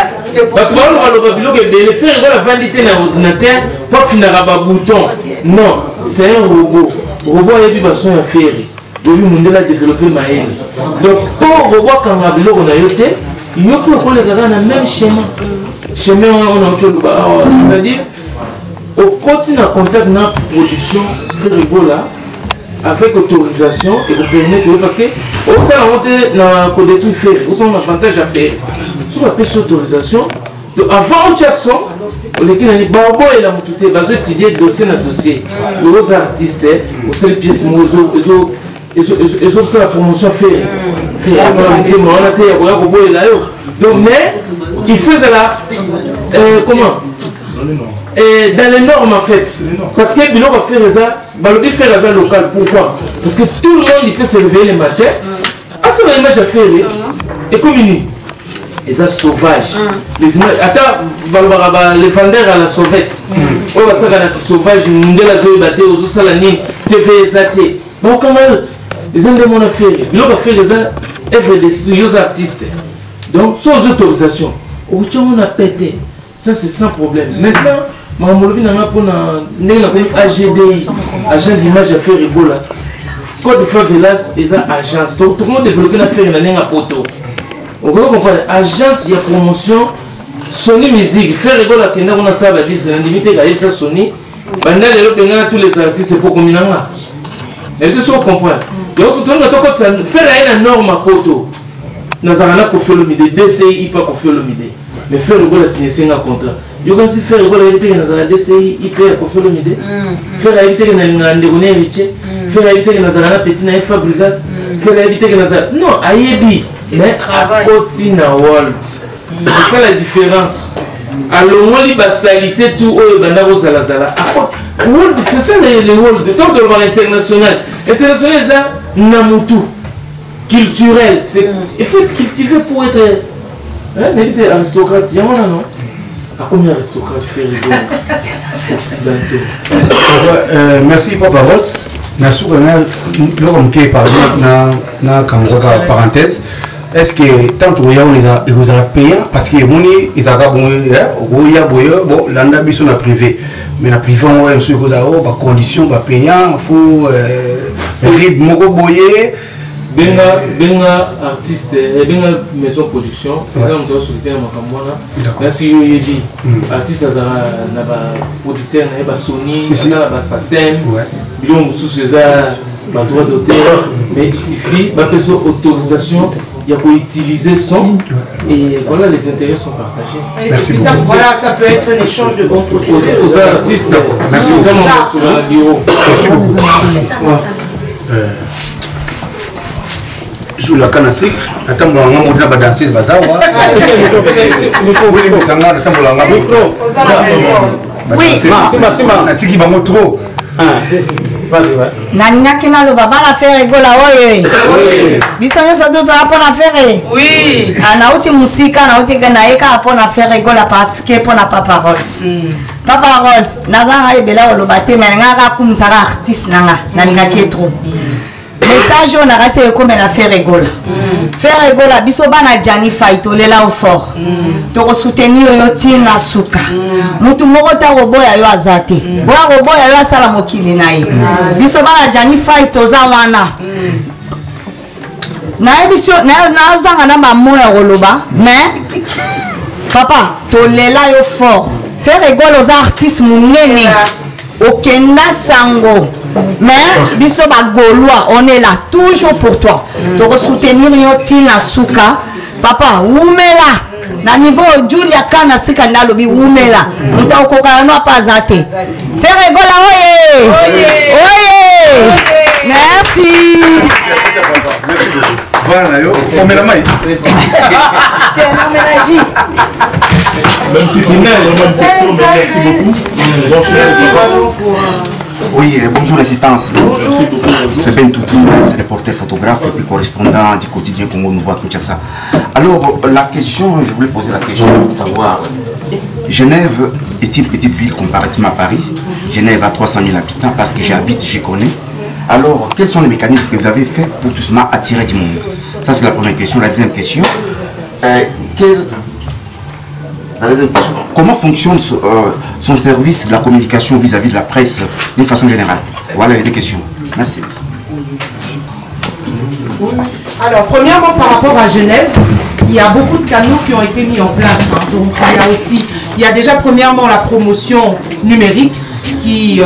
Le fait rigola validé dans l'ordinateur, pas finir à bouton. Non, c'est un robot. Le robot a eu son effet. Le monde a développé ma haine. Donc, pour revoir quand on a yoté, il y a pour les gars dans le même schéma. Schéma, c'est-à-dire, au continue en contact dans la production, c'est rigolo avec autorisation et vous permettez, parce que au sein de la détruit faire, au un avantage à faire. Sur la pêche autorisation, avant de façon, les qui n'ont pas et la montée, ils étudier dossier na dossier. Les artistes, aux seules pièces, ils ont la promotion fait. Donc, mais qui faisait là, comment dans les normes en fait. Parce que Bilo va faire ça, Balobi fait la local. Pourquoi? Parce que tout le monde il peut se réveiller le matin. À ce moment image à faire et comme il ils sont sauvages. Les images, attends, les vendeurs à la sauvette. On va s'en aller sauvage, ils nous la zoé batté aux salani, TV zaté. Mais aucun autre. Ils ont des mon affaire. Bilo va faire ça, œuvre des studios artistes. Donc, sans autorisation, on a pété. Ça, c'est sans problème. Maintenant, je vais AGDI, agent d'image à faire rigola. Code de Favelas, ils ont agence. Donc, tout le monde développe une affaire à poto. On peut comprendre. Agence, il y a promotion. Sony Music, faire rigola, on a ça, on a limité à ça Sony. Pendant tous les artistes, pour combien là. Et tout ça, on comprend. Et on se tourne à faire une norme à poto. Nous avons pour faire le midi, DCI, pas pour faire le midi. Mais faire le goût, c'est un contrat. Vous avez faire le goût, dans la DCI, il peut pour faire le midi. Faire la éviter dans la héritier. Faire la éviter dans la petite naïf fabrigas. Faire la éviter dans la. Non, aïebi. Mais à côté na world. C'est ça la différence. Alors, moi, il va salité tout au Bandaro Zalazala. C'est ça les world. De temps de l'international. International, c'est Namutu. Culturel, il faut être cultivé pour être aristocrate. Il y a non? À combien d'aristocrates fait rigoler occidentaux? Merci Papa Ross. Merci l'homme qui est parlé dans la parenthèse. Est-ce que tant que vous avez payé parce que ils ont l'ambition de privé, mais la privé on a des conditions payant, il faut rythme boyer. Benga artiste, benga maison production, par exemple, on doit soutenir ma là, si il dit artiste na ba producteur na ba Sony, na ba Sassem, bilon sous ces ba droit d'auteur, mais il suffit ba faire autorisation, il y a pour utiliser son et voilà les intérêts sont partagés. Merci beaucoup. Voilà, ça peut être un échange de bons procédés. Aux artistes, merci beaucoup. Merci beaucoup. Joue la canne à sucre, attends, on va danser ce bazar. Oui, c'est trop. Naningaki na lo baba na faire rigola oye. Biso nyoso toto hapo na faire. Oui. Anauti musika anauti na eka hapo na faire rigola parce que pour na Papa Rolls. Papa Rolls nazanga ebela lo baté mais ngaka kumsaka artiste nanga nalingaki trop. message on a rasé comme la faire rigola. Faire rigola biso bana Jani fight olela au fort. To soutenir yo tina suka. Mutu moko ta roboya yo azate. Boya roboya yo asala mokili na ye. Biso bana Jani fight oza wana. Na ebiso na zanga na mamoya roloba, mais papa tolela yo fort. Faire rigola aux artistes munene. Okenda sango. Mais biso ba Gaulois, on est là toujours pour toi. To soutenir yo tina suka. Papa, oumela. Na niveau Julia Kana sika na lobi oumela. Muta okoka no pas zate. Faire rigola oye. Oye. Merci. Voilà, yo, on met la main. Même si c'est net, merci beaucoup. Oui, bonjour l'assistance. Merci beaucoup. C'est Ben Toutou, c'est reporter photographe et puis correspondant du quotidien Congo Nouveau à Kinshasa. Alors, la question, je voulais poser la question de savoir, Genève est une petite ville comparativement à Paris. Genève a 300 000 habitants parce que j'habite, je connais. Alors, quels sont les mécanismes que vous avez fait pour tout simplement attirer du monde? Ça, c'est la première question. La deuxième question, comment fonctionne son service de la communication vis-à-vis de la presse d'une façon générale? Voilà les deux questions. Merci. Alors, premièrement, par rapport à Genève, il y a beaucoup de canaux qui ont été mis en place. Hein. Donc, il y a déjà premièrement la promotion numérique qui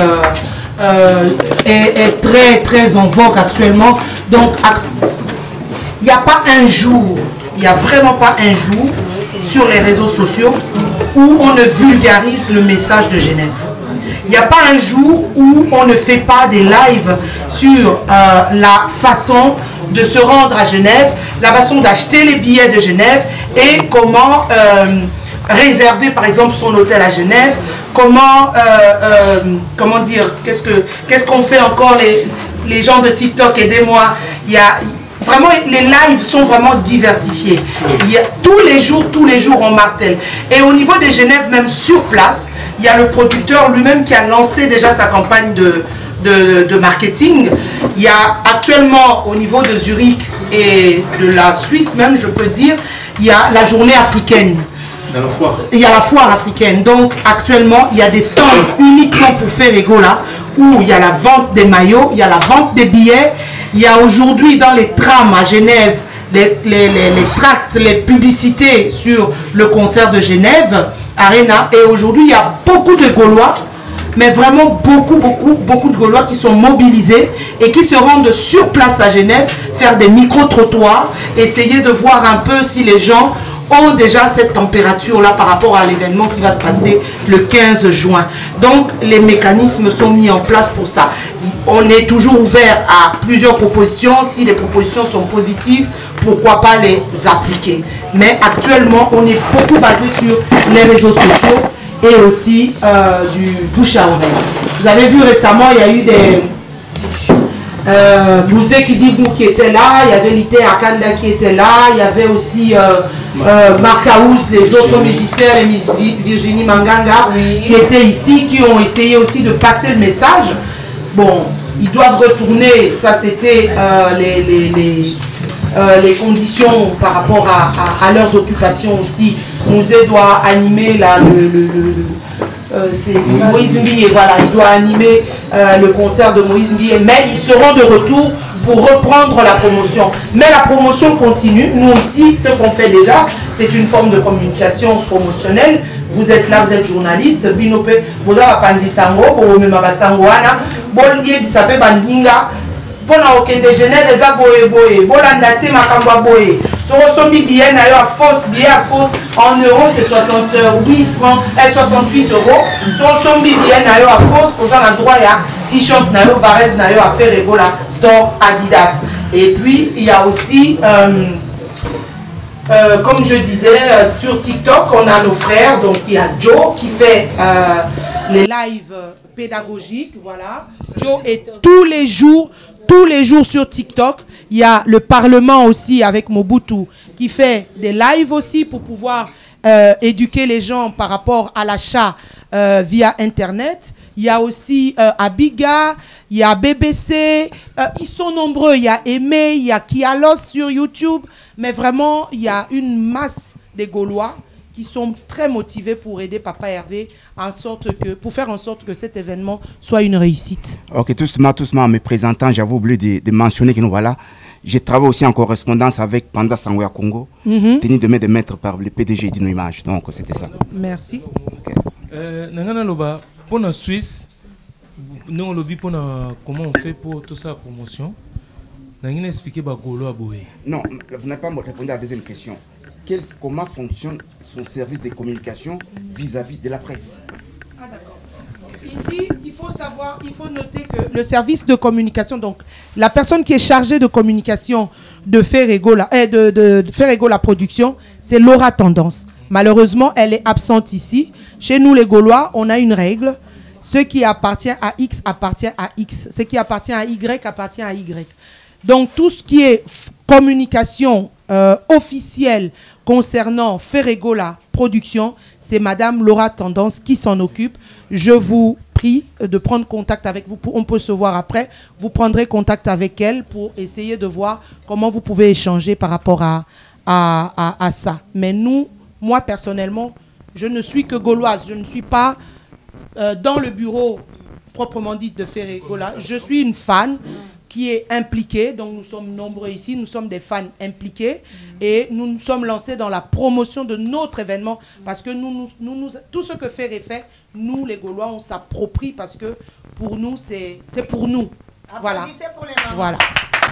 est très très en vogue actuellement. Donc il n'y a pas un jour, il n'y a vraiment pas un jour sur les réseaux sociaux où on ne vulgarise le message de Genève. Il n'y a pas un jour où on ne fait pas des lives sur la façon de se rendre à Genève, la façon d'acheter les billets de Genève et comment réserver par exemple son hôtel à Genève, comment dire, qu'est-ce qu'on fait encore les gens de TikTok, aidez-moi. Il y a vraiment, les lives sont vraiment diversifiés. Il y a, tous les jours on martèle. Et au niveau de Genève, même sur place, il y a le producteur lui-même qui a lancé déjà sa campagne de marketing. Il y a actuellement au niveau de Zurich et de la Suisse même, je peux dire, il y a la journée africaine. Il y a la foire africaine. Donc actuellement, il y a des stands uniquement pour faire rigola, où il y a la vente des maillots, il y a la vente des billets. Il y a aujourd'hui dans les trams à Genève, les tracts, les publicités sur le concert de Genève, Arena. Et aujourd'hui, il y a beaucoup de Gaulois, mais vraiment beaucoup de Gaulois qui sont mobilisés et qui se rendent sur place à Genève, faire des micro-trottoirs, essayer de voir un peu si les gens ont déjà cette température-là par rapport à l'événement qui va se passer le 15 juin. Donc, les mécanismes sont mis en place pour ça. On est toujours ouvert à plusieurs propositions. Si les propositions sont positives, pourquoi pas les appliquer. Mais actuellement, on est beaucoup basé sur les réseaux sociaux et aussi du bouche à oreille. Vous avez vu récemment, il y a eu des... Bouzé qui dit nous qui était là, il y avait Lité Akanda qui était là, il y avait aussi Marc Aous, les autres musiciens, les Virginie Manganga qui étaient ici, qui ont essayé aussi de passer le message. Bon, ils doivent retourner, ça c'était les conditions par rapport à leurs occupations aussi. Mouzé doit animer là, c'est Moïse Ndié, voilà, il doit animer le concert de Moïse Ndié, mais ils seront de retour pour reprendre la promotion. Mais la promotion continue. Nous aussi, ce qu'on fait déjà, c'est une forme de communication promotionnelle. Vous êtes là, vous êtes journaliste. Binope, vous avez pandi sango, vous avez ma sangoana, bollier bisape bandinga. Pour la Okende Genève, les aboye boye, bolandate makamba boye. Sur son billet, à fausse, billet à fausse, en euros, c'est 68 francs, 68 euros. Sur son billet, à fausse, aux endroits, il y a t-shirt, Varese, à faire Ebola, store Adidas. Et puis, il y a aussi, comme je disais, sur TikTok, on a nos frères. Donc, il y a Joe qui fait les lives pédagogiques. Voilà. Joe est tous les jours sur TikTok. Il y a le Parlement aussi avec Mobutu qui fait des lives aussi pour pouvoir éduquer les gens par rapport à l'achat via Internet. Il y a aussi Abiga, il y a BBC. Ils sont nombreux. Il y a Aimé, il y a Kialos sur YouTube. Mais vraiment, il y a une masse de Gaulois qui sont très motivés pour aider Papa Hervé pour faire en sorte que cet événement soit une réussite. Ok, tout doucement, en me présentant, j'avais oublié de mentionner que nous voilà. J'ai travaillé aussi en correspondance avec Panda Sangoya Congo, tenu de main de maître par le PDG d'Ino Image. Donc c'était ça. Merci. Nangana Loba, pour la Suisse, nous on lobby pour comment on fait pour toute sa promotion. Nangana expliquer Gaulois Boé. Non, vous n'avez pas répondu à la deuxième question. Comment fonctionne son service de communication vis-à-vis de la presse? Ah d'accord. Ici, il faut noter que le service de communication, donc la personne qui est chargée de communication de Ferrego la production, c'est Laura Tendance. Malheureusement, elle est absente ici. Chez nous les Gaulois, on a une règle. Ce qui appartient à X appartient à X. Ce qui appartient à Y appartient à Y. Donc tout ce qui est communication officielle concernant Ferrego la production, c'est Madame Laura Tendance qui s'en occupe. Je vous prie de prendre contact avec vous. On peut se voir après. Vous prendrez contact avec elle pour essayer de voir comment vous pouvez échanger par rapport à ça. Mais moi personnellement, je ne suis que gauloise. Je ne suis pas dans le bureau proprement dit de Ferrego là. Je suis une fan qui est impliqué, donc nous sommes nombreux ici, nous sommes des fans impliqués et nous nous sommes lancés dans la promotion de notre événement parce que tout ce que Ferré fait, nous les Gaulois, on s'approprie parce que pour nous, c'est pour nous. Voilà. Pour les mamans. Voilà.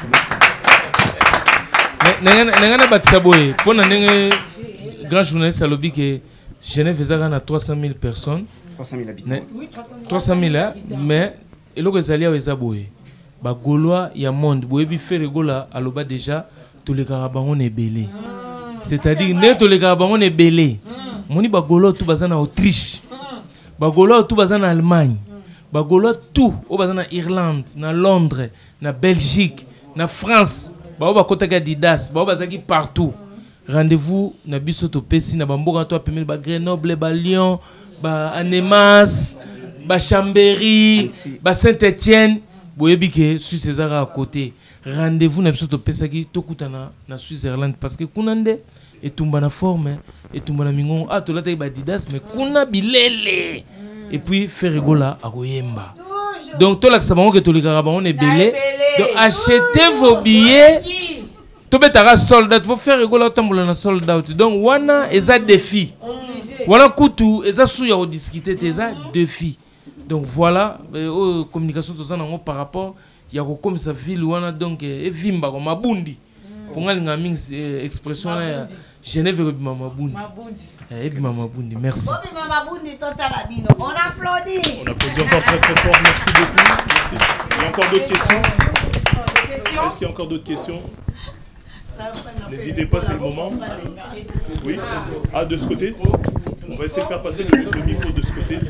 Nangana Batsaboé, pour un grand journaliste à lobby que Genève a 300 000 personnes. 300 000 habitants. Oui, 300 000 là, mais et là que Zalia est Zaboé. Ba Gaulois il y a monde boyebi Ferrego là aloba déjà tous les Garabangon est belé. C'est-à-dire ne tous les Garabangon est belé. Moni ba Gaulois tout bazana Autriche. Ba Gaulois tout bazana Allemagne. Ba Gaulois tout au bazana Irlande, na Londres, na Belgique, na France. Ba kotaka Didas, ba bazaki partout. Rendez-vous na biso to pesi na bamboka to apemel ba Grenoble, ba Lyon, ba Annemasse, ba Chambéry, ba Saint-Étienne. Boyebi que Suisse César à côté. Rendez-vous na biso to pesaki to kutana na Switzerland parce que kunande et tumba na forme et tumba na mingon to lata ba Didas mais kuna bilele et puis Ferrego là a koyemba. Donc to la sabango que to le Garabango est belé. Donc achetez vos billets. To betara sold out pour Ferrego là tambola na sold out. Donc wana eza défi. Wana kutu eza suya au discuter eza défi. Donc voilà, communication tout ça par rapport il y a comme ça ville ou donc et vimba comme mabundi. Pour nga expression Genève mabundi. Mabundi. Merci. On applaudit. On applaudit encore très très fort. Merci beaucoup. Merci. Il y a encore d'autres questions. Est-ce qu'il y a encore d'autres questions? N'hésitez pas, c'est le moment. Oui. Ah, de ce côté. On va essayer de faire passer le micro de ce côté.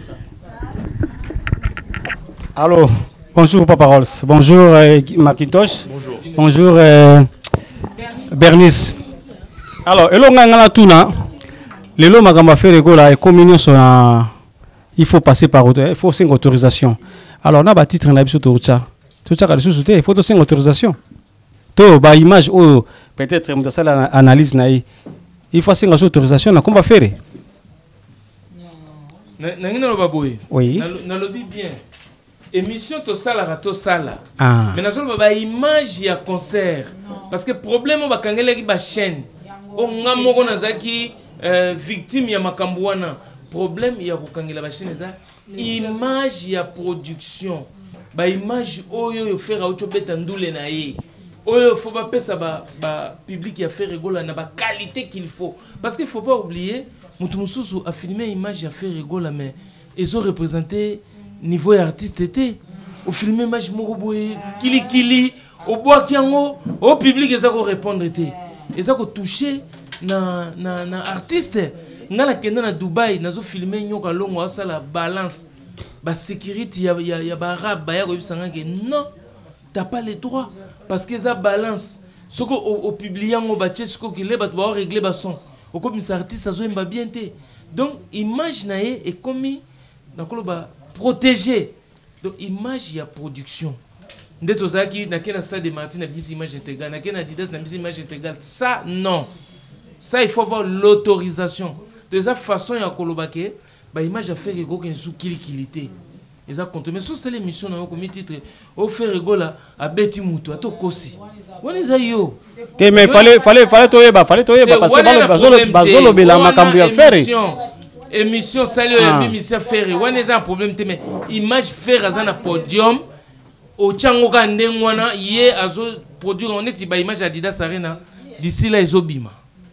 Allô, bonjour Papa Rolls, bonjour Macintosh, bonjour Bernice. Alors, il faut passer par il faut 5 autorisations. Alors, on a un titre il faut 5 autorisations. Bah image peut-être analyse il faut 5 autorisations, comment va faire? Oui. Bien. Émission to sala to sala. Mais nazo ba image ya concert parce que problème ba kangela ki ba chaîne. O ngamoko nazaki victime ya makambo wana. Problème ya ko kangela ba chaîne za image ya production. Ba image oyo yo faire auto beta ndule na ye. Oyo faut pas pesa ba public ya faire rigola na ba qualité qu'il faut parce qu'il faut pas oublier mutu mususu a filmé image ya faire rigola mais ils ont représenté niveau artiste était au film image moko boye kili au bois kiango au public ça ko répondre était et ça ko toucher na artiste ngala kenda na Dubai nazo filmer nyoka longo ça la balance ba sécurité ya ba arabe ba ya ko bisanga que non t'as pas les droits parce que ça balance ce que au public yango ba tche ce que les ba ba régler ba son au comme ça artiste ça zo mba bien té donc image naé est comme nakoloba protéger. Donc image il y a production. Dès tozaki na kena stade de Martin na mise image intégrale, na kena Adidas na mise image intégrale. Ça non. Ça il faut avoir l'autorisation. De cette façon ya koloba ke ba image a faire ego ken sous kilité. Eza compte mais sur cette émission na ko mi titre au faire ego là a beti mutu ato kosi. Woni za yo. Mais fallait toyeba parce que bazolo bela makambu ya faire. Émission salut émission faire. Woni za un problème mais image faire za na podium au chango ka ndengwana ye azo produire on est ba image Adidas Arena d'ici là ezobima.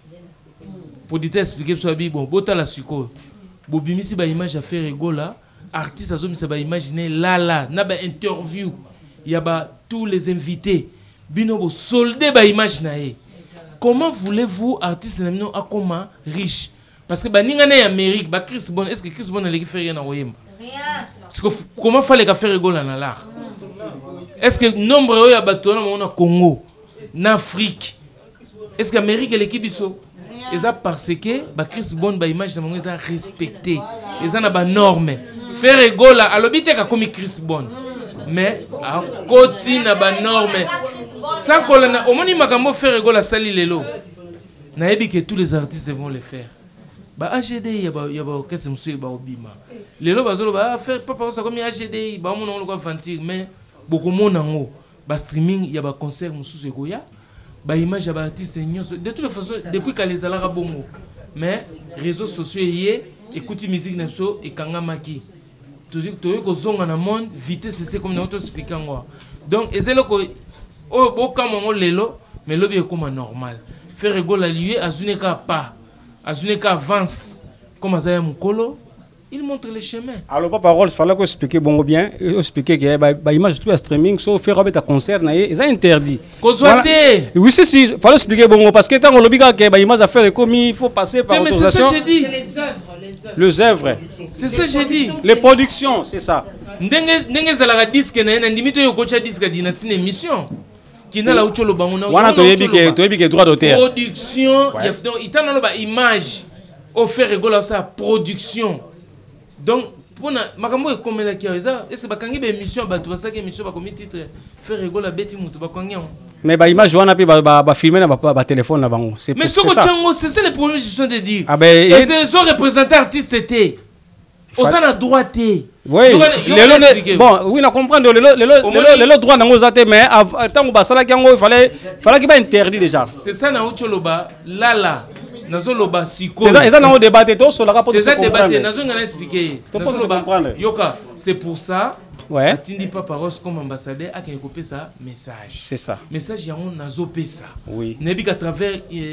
Pour dire expliquer ça bon bota la suko. Bobimisi ba image à faire ego là. Artiste azo misa ba imaginer là na ba interview il y a ba tous les invités bino bo soldé ba image na ye. Comment voulez-vous artiste na mino akoma riche parce que ba ninga na Amérique ba Chris Bon est-ce que Chris Bon allait faire rien na Oyemba rien parce que comment fallait ka faire ego là na l'art est-ce que nombre ya bato na Congo na Afrique est-ce que Amérique l'équipe biso et ça parce que ba Chris Bon ba image na mongo ça respecté et ça na ba norme faire ego là alobite ka comme Chris Bon mais à côté na ba norme sans kolana au moni makambo faire ego la sali lelo na yebi que tous les artistes vont le faire ba AGD ya ba orchestre monsieur ba obima lelo bazolo ba faire pas ça comme AGD ba mona ko fantir mais beaucoup mona ngo ba streaming ya ba concert mususu egoya ba image ya ba artiste nyonso de toutes les façons depuis que les alara bongo mais réseaux sociaux yé écoute musique naso et kangamaki tout ko zonga na monde vitesse c'est comme nous expliquer ngwa donc et c'est le ko o bokamongo lelo mais lobi est comme normal faire rigolo lié azuneka pas azuneka avance comme azaya mukolo il montre le chemin. Alors pas parole, il fallait qu'on explique bon bien, expliquer que bah image tout à streaming sauf faire un concert na ils ont interdit. Kozwate. Oui si, fallait expliquer bon parce que tant on l'obliga que bah image à faire comme il faut passer par autorisation. C'est ça j'ai dit. Les œuvres. C'est ça j'ai dit. Les productions, c'est ça. Ndenge zalaka disque na ndimito yo kocha disque dina sine émission. Kina la ucholo bangona. Wana toyebi que droit d'auteur. Production, donc itana lo ba image offert rigolo ça production. Donc pour na makambo ekomela ki est-ce que bakangi ba émission bato basaka émission ba komi titre faire rigolo la beti mutu bakangi mais ba image wana pe ba filmer na ba téléphone na bango c'est mais soko chango c'est ça le problème je suis de dire ah ben et c'est so représenter artiste était osa na droité oui bon oui na comprendre le droit nango zate mais tant ba sala ki yango il fallait qu'il ba interdit déjà c'est ça na ucholoba lala nazoloba siko eza nango débatté to so la rapport de ça débatté nazo ngana expliquer nazoloba yoka c'est pour ça ouais atindi papa Ross comme ambassadeur a kopé ça message c'est ça message yango nazo pesa oui nebi qu'à travers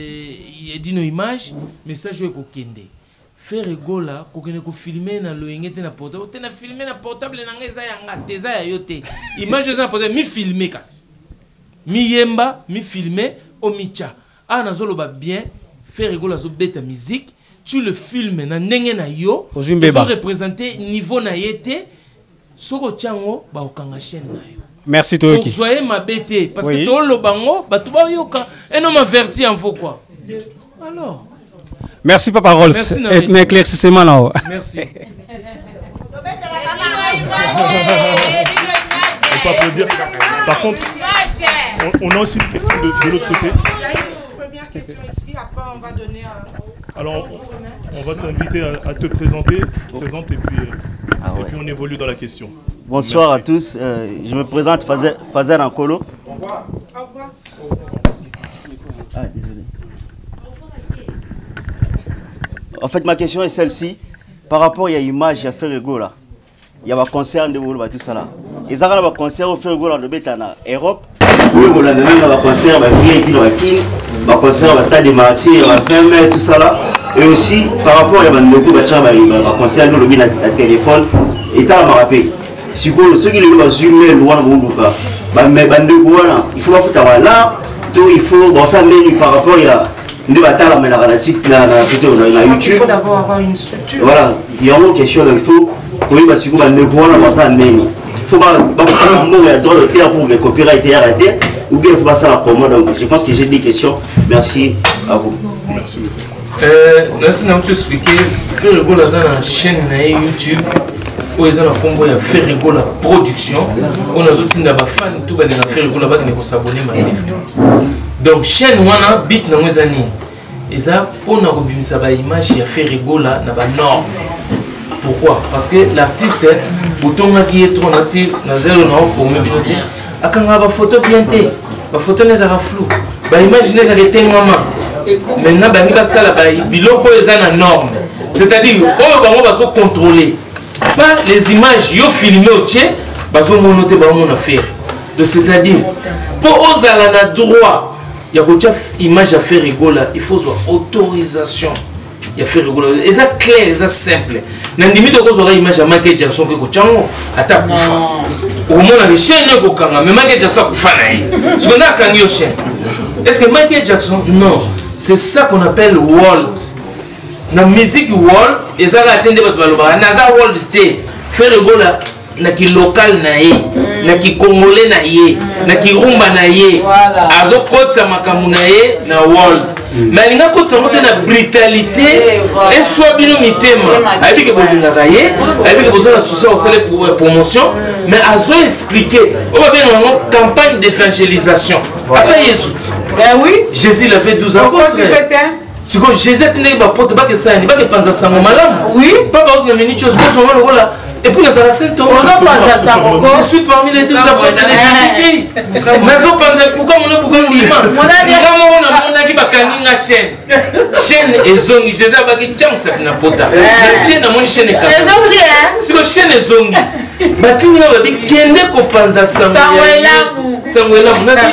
dino image message yo kokende faire rigola kokene ko filmer na loyenge te na portable te na filmer na portable na ngeza yanga teza ya yote image na portable mi filmer kasi mi yemba mi filmer o micha nazoloba bien faire rigola zo beta musique tu le filmes na ndenge na yo so représenter niveau na yete soko chango ba okanga chaîne na yo merci Toyoki soyez ma bête parce que to lo bango ba to ba yoka un homme averti en faut quoi alors merci papa Rolls mais éclaircissement là merci on peut applaudir par contre on a aussi une question de l'autre côté. Question ici, après on va donner alors on va t'inviter à te présenter, et puis on évolue dans la question. Bonsoir à tous, je me présente Fazer Ankolo. Au revoir. Ah, désolé. En fait ma question est celle-ci, par rapport à l'image à faire ego là, il y a un concert de Wolo tout ça là. Ils ont un concert au faire ego là de Betana Europe. Oui, on a même un concert, un concert au stade des Martyrs, un film, tout ça là. Et aussi, par rapport à un concert, nous le à téléphone, et t'as à me rappeler. Si vous ceux qui le zoomé loin ou pas, mais il faut faire là, il faut dans ça par rapport à une bataille à la YouTube. Il faut d'abord avoir une structure. Voilà, il y a une question, il faut, oui, parce que vous allez voir dans ça il faut pas le droit de terre pour les copyright et arrêter, ou bien il faut pas ça la promo. Donc je pense que j'ai des questions. Merci à vous. Merci beaucoup. Merci de nous expliquer. Faire la chaîne YouTube. oyo eza na kombo ya Ferregola production oyo nazotinda bafani tu balinga Ferregola bakende kosabone massif donc chaîne wana bit nango eza nini eza mpona kobimisa baimage ya Ferregola na banorme. Pourquoi? Parce que l'artiste botongaki ye trop nasi na zelo na formé bino te akanga bafoto bien te bafoto nezaka flou baimage nezaka etengama maintenant bangi basala biloko eza na norme, c'est-à-dire oyo bango bazo contrôler pas les images yo filmé au tché bazo monote bango na faire de c'est-à-dire pour ozala na droit ya kotia image à Ferregola il faut avoir autorisation ya Ferregola eza clair eza simple na ndimito kozora image ya Michael Jackson ke kochango ata kufa omona le chaîne ko kanga mais Michael Jackson kufa na ye ce qu'on a kangi yo chaîne est-ce que Michael Jackson non c'est ça qu'on appelle world na musique world ezaka atende bato baloba naza world te Ferregola na ki local na ye na ki congolais na ye na ki rumba na ye azo kotsa makamu na ye na world mais linga kotsa ngote na brutalité et soit bino mitema ayebi ke bolingaka ye ayebi ke bozala souci osala promotion mais azo expliquer o ba benga ngo campagne d'évangélisation asa yesuti ben oui Jésus l'a fait 12 ans si ko Jésus atindaki bapote bakesani bakepanza sango malamu oui pas bazona minute chose boso malokola. Et puis, nous avons 5 ans. Je suis parmi les 2 apôtres de Jésus-Christ. Mais pourquoi on a beaucoup de l'imam? On a dit chaîne et zongi. Jésus a dit tiens, c'est une apôtre. Chaîne a mon chaîne et c'est le chaîne et zongi. Batini a dit kende ko panza Samuel. Samuel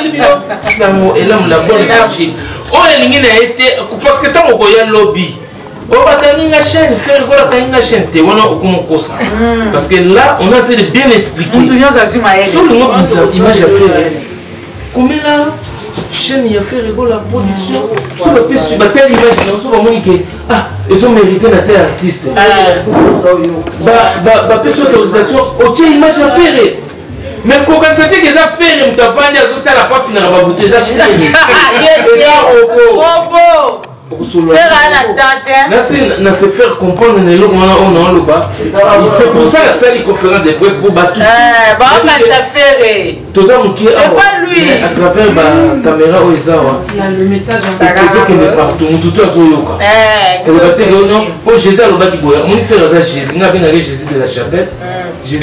Samuel la bonne énergie. Oh, elle a été parce que tant qu'on y a lobby. Chaîne, Ferregola chaîne, parce que là on a été bien expliqué sur le mot image à faire comme là chaîne il a fait Ferregola production sur le pays sur telle image sur Monique ah ils ont mérité la telle artiste bah personne autorisation ok image à faire mais quand c'était que ça fait on t'a vendu à zota la pas finir à bouter ça se faire comprendre c'est pour ça la salle conférence de presse pour battre c'est pas lui à travers la caméra le message Jésus a le Jésus de la chapelle Jésus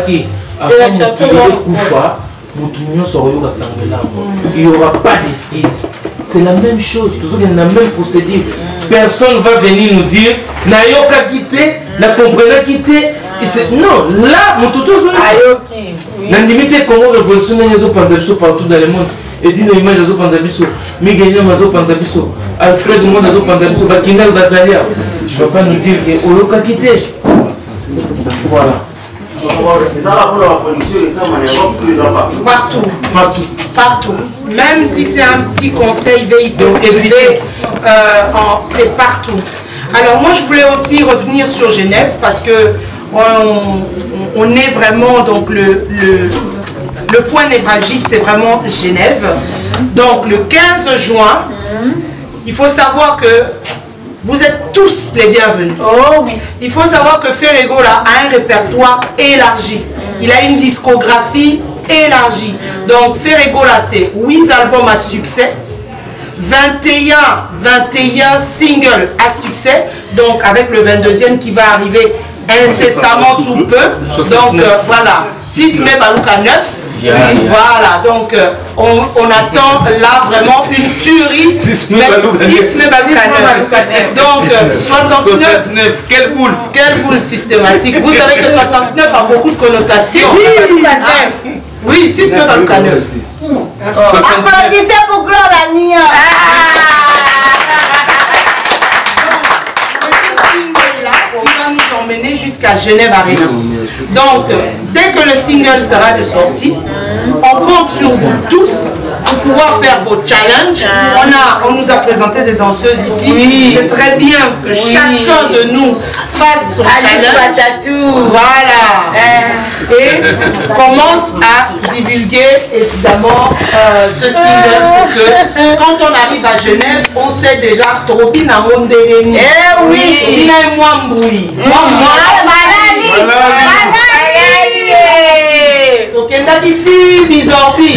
il n'y aura pas d'esquisse. C'est la même chose, toujours la même procédure. Personne ne va venir nous dire Nayoka quitté, n'a compris quitté. Non, là, mon tout Ayoki. La limite comment révolutionner les autres partout dans le monde. Et dit nos images aux Panzabiso, Miguel Mazo Panzabiso, Alfred Monazo Panzabiso, Bakindal Bazalia. Tu ne vas pas nous dire que Oyoka quitté. Voilà. Partout. Même si c'est un petit conseil véhiculé, c'est partout. Alors moi je voulais aussi revenir sur Genève parce que on est vraiment donc le point névralgique c'est vraiment Genève. Donc le 15 juin, il faut savoir que vous êtes tous les bienvenus. Oh oui. Il faut savoir que Ferregola a un répertoire élargi. Il a une discographie élargie. Donc Ferregola, c'est 8 albums à succès, 21 singles à succès. Donc avec le 22e qui va arriver incessamment sous peu. Donc voilà, 6 mai Balouka 9. Voilà, donc on attend là vraiment une tuerie. 6 mai Balouka 9. Donc 69, quelle boule systématique. Vous savez que 69 a beaucoup de connotations. Oui, 6 mai Balouka 9. Applaudissez pour Gloire la Nia. Emmener jusqu'à Genève Arena. Donc, dès que le single sera de sortie, on compte sur vous tous pour pouvoir faire vos challenges. On nous a présenté des danseuses ici. Oui. Ce serait bien que chacun de nous fasse son challenge. Voilà. Et commence à divulguer évidemment ce single pour que quand on arrive à Genève, on sait déjà Tropina Mondeleni. Eh oui. Il y a moi Mboui. okendaki ti bizorbi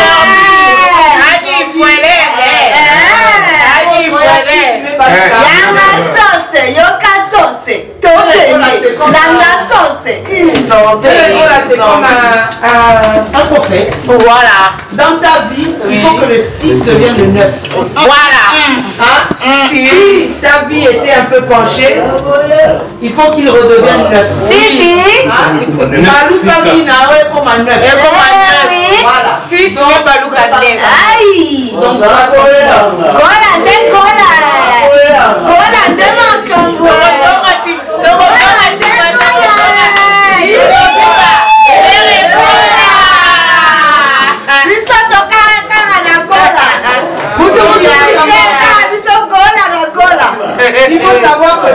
yanga sauce yoka sauce tokende langa sauce c'est comme un prophète. Voilà. Dans ta vie, il faut que le 6 devienne le 9. Voilà. Si ta vie était un peu penchée, il faut qu'il redevienne 9. Si. Balou Sabina, comme un 9. Voilà. 6, Balou Kadem. Aïe. Donc, ça, c'est Gola, de Makambo. Il faut savoir que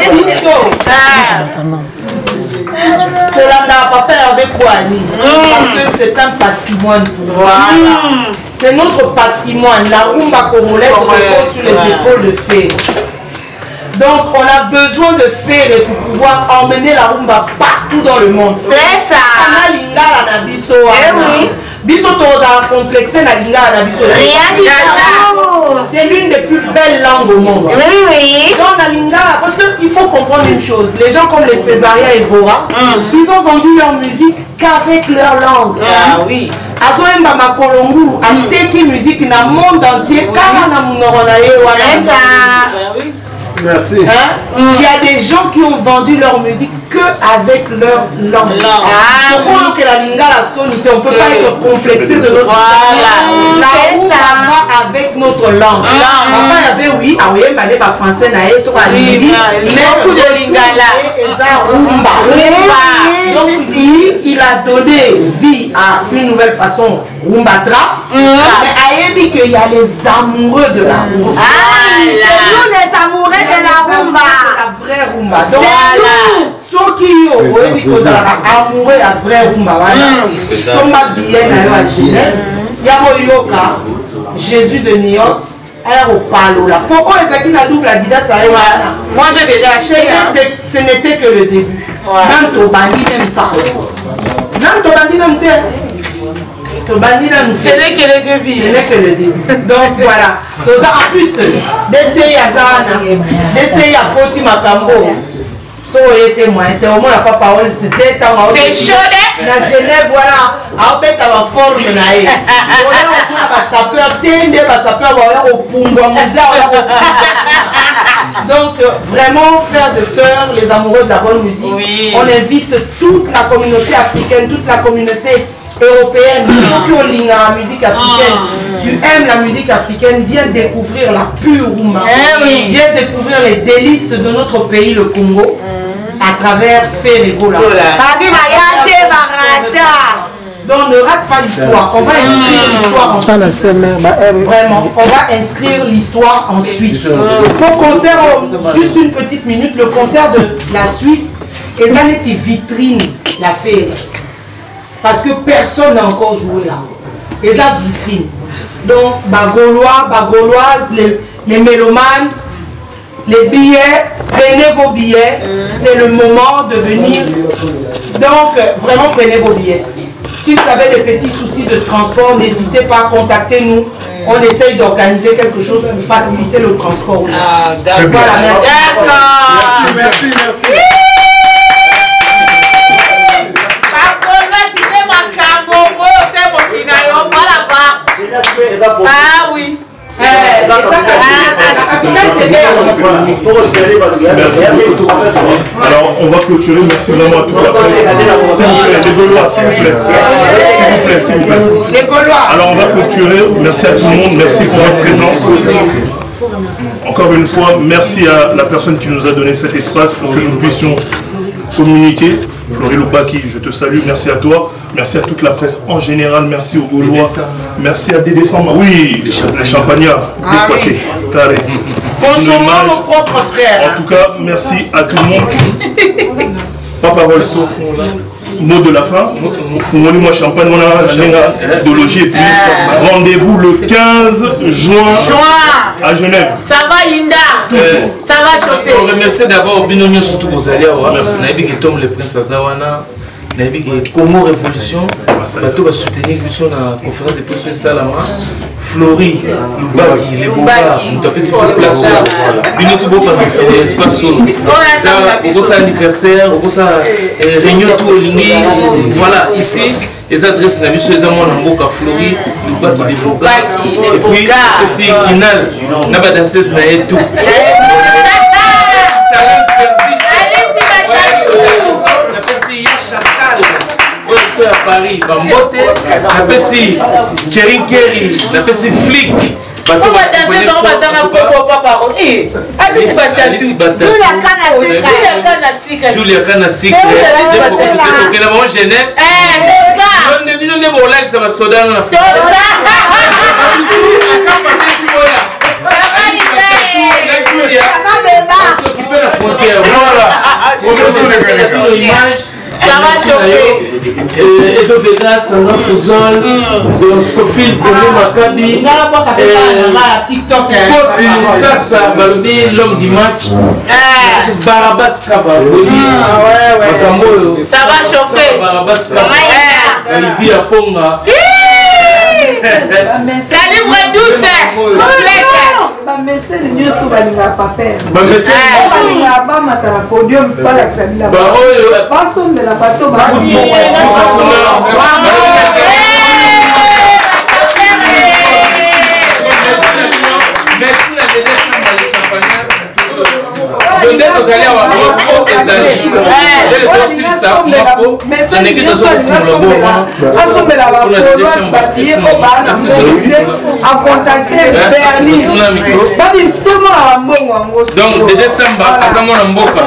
Tolanda papa avec quoi parce que c'est un patrimoine. C'est notre patrimoine. La rumba congolaise repose sur les épaules de Fé. Donc on a besoin de Fé pour pouvoir emmener la rumba partout dans le monde. C'est ça. On a lingala na biso. Oui. Biso toza complexé na lingala na biso. C'est l'une des plus belles langues au monde. Oui. Donc na lingala, parce qu'il faut comprendre une chose. Les gens comme les Césaria et Bora, ils ont vendu leur musique qu'avec leur langue. Ah oui. Azoemba makolongu, ateki musique na monde entier, car na munoro na ye wana. C'est ça. Merci. Il y a des gens qui ont vendu leur musique que avec leur langue. Pourquoi que la lingala sonité, on ne peut pas être complexé de notre langue. La rumba va avec notre langue. Papa y avait oui, ah oui, mais pas français naé sur la ligne, mais beaucoup de lingala. Donc lui, il a donné vie à une nouvelle façon rumba trap. Mais à Ebi qu'il y a les amoureux de la rumba. C'est nous les amoureux de la rumba. La vraie rumba. Donc ceux qui ont amoureux la vraie rumba, sont ma billet à Genève. Yamoyoka, Jésus de Nios. Alors au palo là. Pourquoi les acquis la double Adidas ça moi j'ai déjà acheté. Ce n'était que le début. Dans ton bandit même pas. Dans ton bandit même pas. Ce n'est que le début. Ce n'est que le début. Donc voilà. Donc en plus, d'essayer à Zana, d'essayer à Poti Makambo. So témoin, au moins la parole, c'était c'est chaud. La Genève, voilà. En fait, à la forme, donc vraiment, frères et sœurs, les amoureux de la bonne musique, on invite toute la communauté africaine, toute la communauté européenne, qui ont la musique africaine. Tu aimes la musique africaine, viens découvrir la pure rumba. Viens découvrir les délices de notre pays, le Congo, à travers Ferregola. Donc ne rate pas l'histoire. On va inscrire l'histoire en Suisse. Vraiment, on va inscrire l'histoire en Suisse. Pour concert, juste une petite minute, le concert de la Suisse, et ça n'est une vitrine, la fête. Parce que personne n'a encore joué là. Et ça vitrine. Donc, Gaulois, Gauloises, les mélomanes, les billets, prenez vos billets. C'est le moment de venir. Donc, vraiment, prenez vos billets. Si vous avez des petits soucis de transport, n'hésitez pas à contacter nous. On essaye d'organiser quelque chose pour faciliter le transport. D'accord. Voilà, Merci. Ah oui. Alors on va clôturer, merci vraiment à toute la presse. S'il vous plaît, les Gaulois, s'il vous plaît. Les Gaulois. Alors on va clôturer, merci à tout le monde, merci pour votre présence. Encore une fois, merci à la personne qui nous a donné cet espace pour que nous puissions communiquer. Florie Loubaki, je te salue, merci à toi, merci à toute la presse en général, merci aux Gaulois, merci à Dédé Samba, oui, les Champagnards, décoités, carré. Consommons nos propres frères. En tout cas, merci à tout le monde. Pas parole sauf mot de la fin. Moi champagne, on a de loger et puis rendez-vous le 15 juin à Genève. Ça va Ça va chauffer. On remercie d'abord Binonio surtout aux alliés. Merci. Naïbi qui tombe le prince Azawana. Naïbi qui Congo Révolution. Bateau va soutenir la conférence de presse Salama. Flori, Lubaki, les Boba. Nous tapons sur place. Bino tout beau parce que c'est l'espace solo. Au gros anniversaire, au gros réunion tout au Lingui. Voilà, ici. Les adresses na biso eza mona mboka Flori Lubaki les Boga et puis c'est Kinal na ba danseuse na etu salam service na pesi ya Chacal oyo à Paris bambote na pesi Cherry Kerry na pesi Flick bato ba danseuse on va zanga ko papa Alice Batatu Julia Kana Sika il faut que Genève non ne bon là ça va soda dans la France. S'occuper la frontière. Voilà. Ça va chauffer. Et de Vegas, un Fuzol, de Scofield, de Maccabi, TikTok, Sasa, Balobi, l'homme du match, Barabas Kava, ça va chauffer. Barabas Kava, Olivia Ponga. Calibre 12. bamesele nyonso balinga paper bamata na podium balakisa bila basombela bato asombela bapapie po bana akontakte Bernice babitoma bambongo yango donc de décembre azamona mboka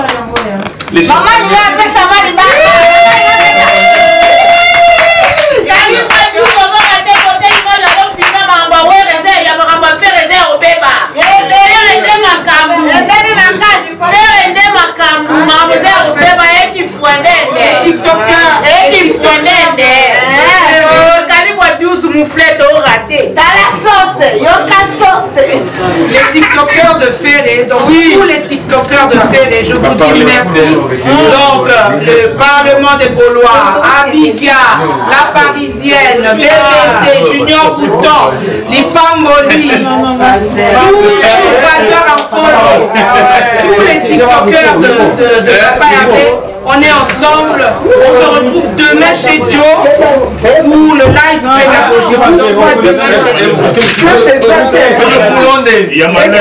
Les TikTokers de Ferré, donc tous les TikTokers de Ferré, je vous dis merci. Donc le Parlement des Gaulois, Abidjan, La Parisienne, BBC, Junior Bouton, les Pamboli, tous les TikTokers de Papa Yabé, on est ensemble, on se retrouve demain chez Joe pour le live pédagogique. Donc ça demain chez Joe. Il y a Malem.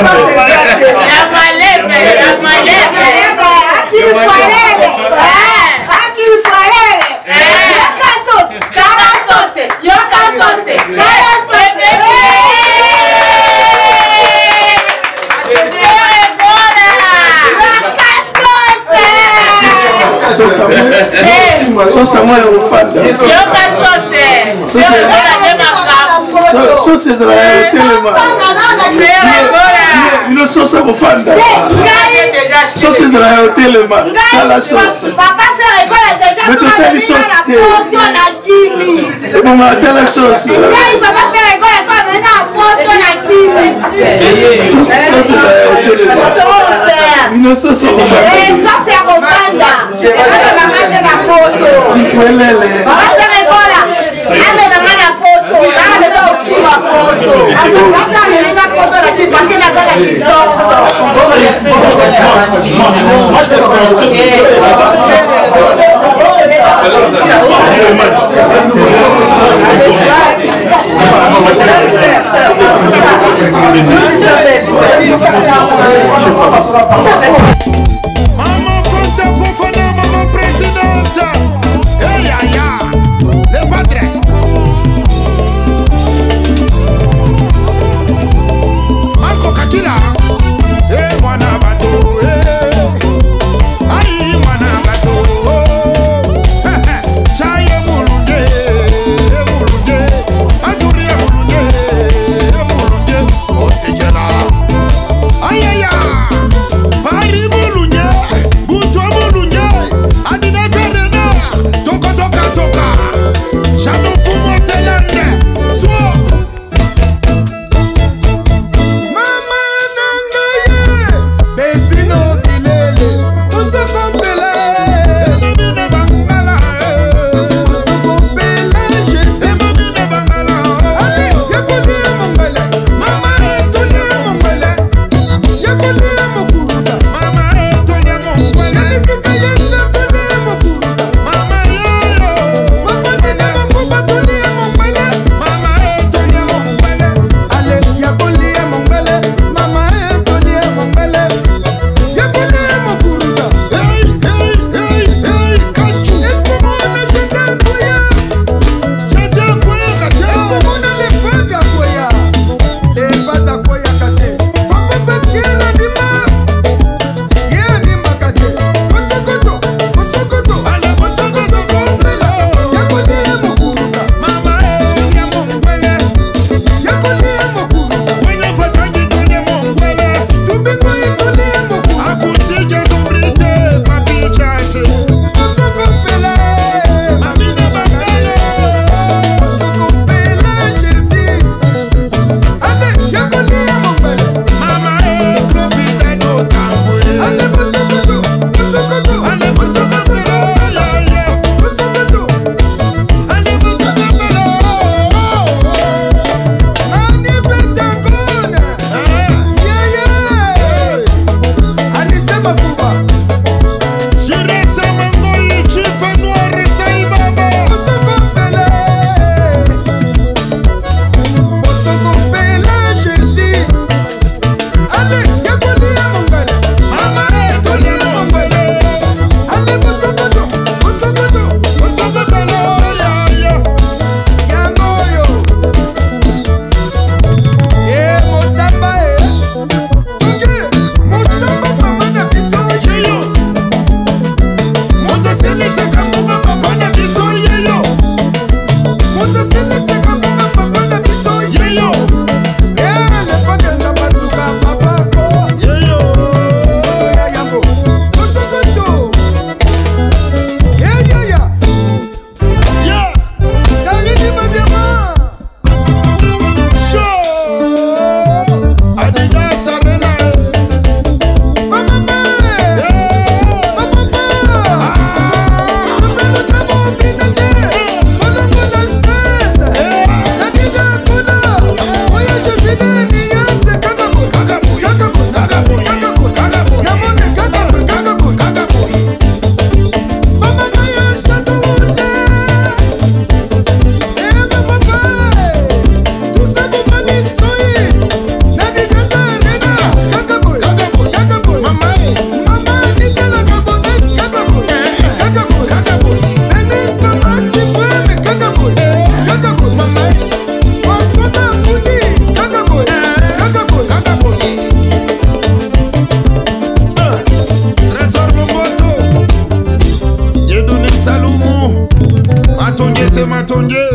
Maman Fonta Fofana, maman présidente. Hey, ya, ya. Le padre. Marco Kakila. Hey, mwana bato. Aïe, mwana bato. Chaye mulunge. Mulunge. Azuria mulunge. Mulunge. Otsikela. Aïe, ya. Paris. Matonge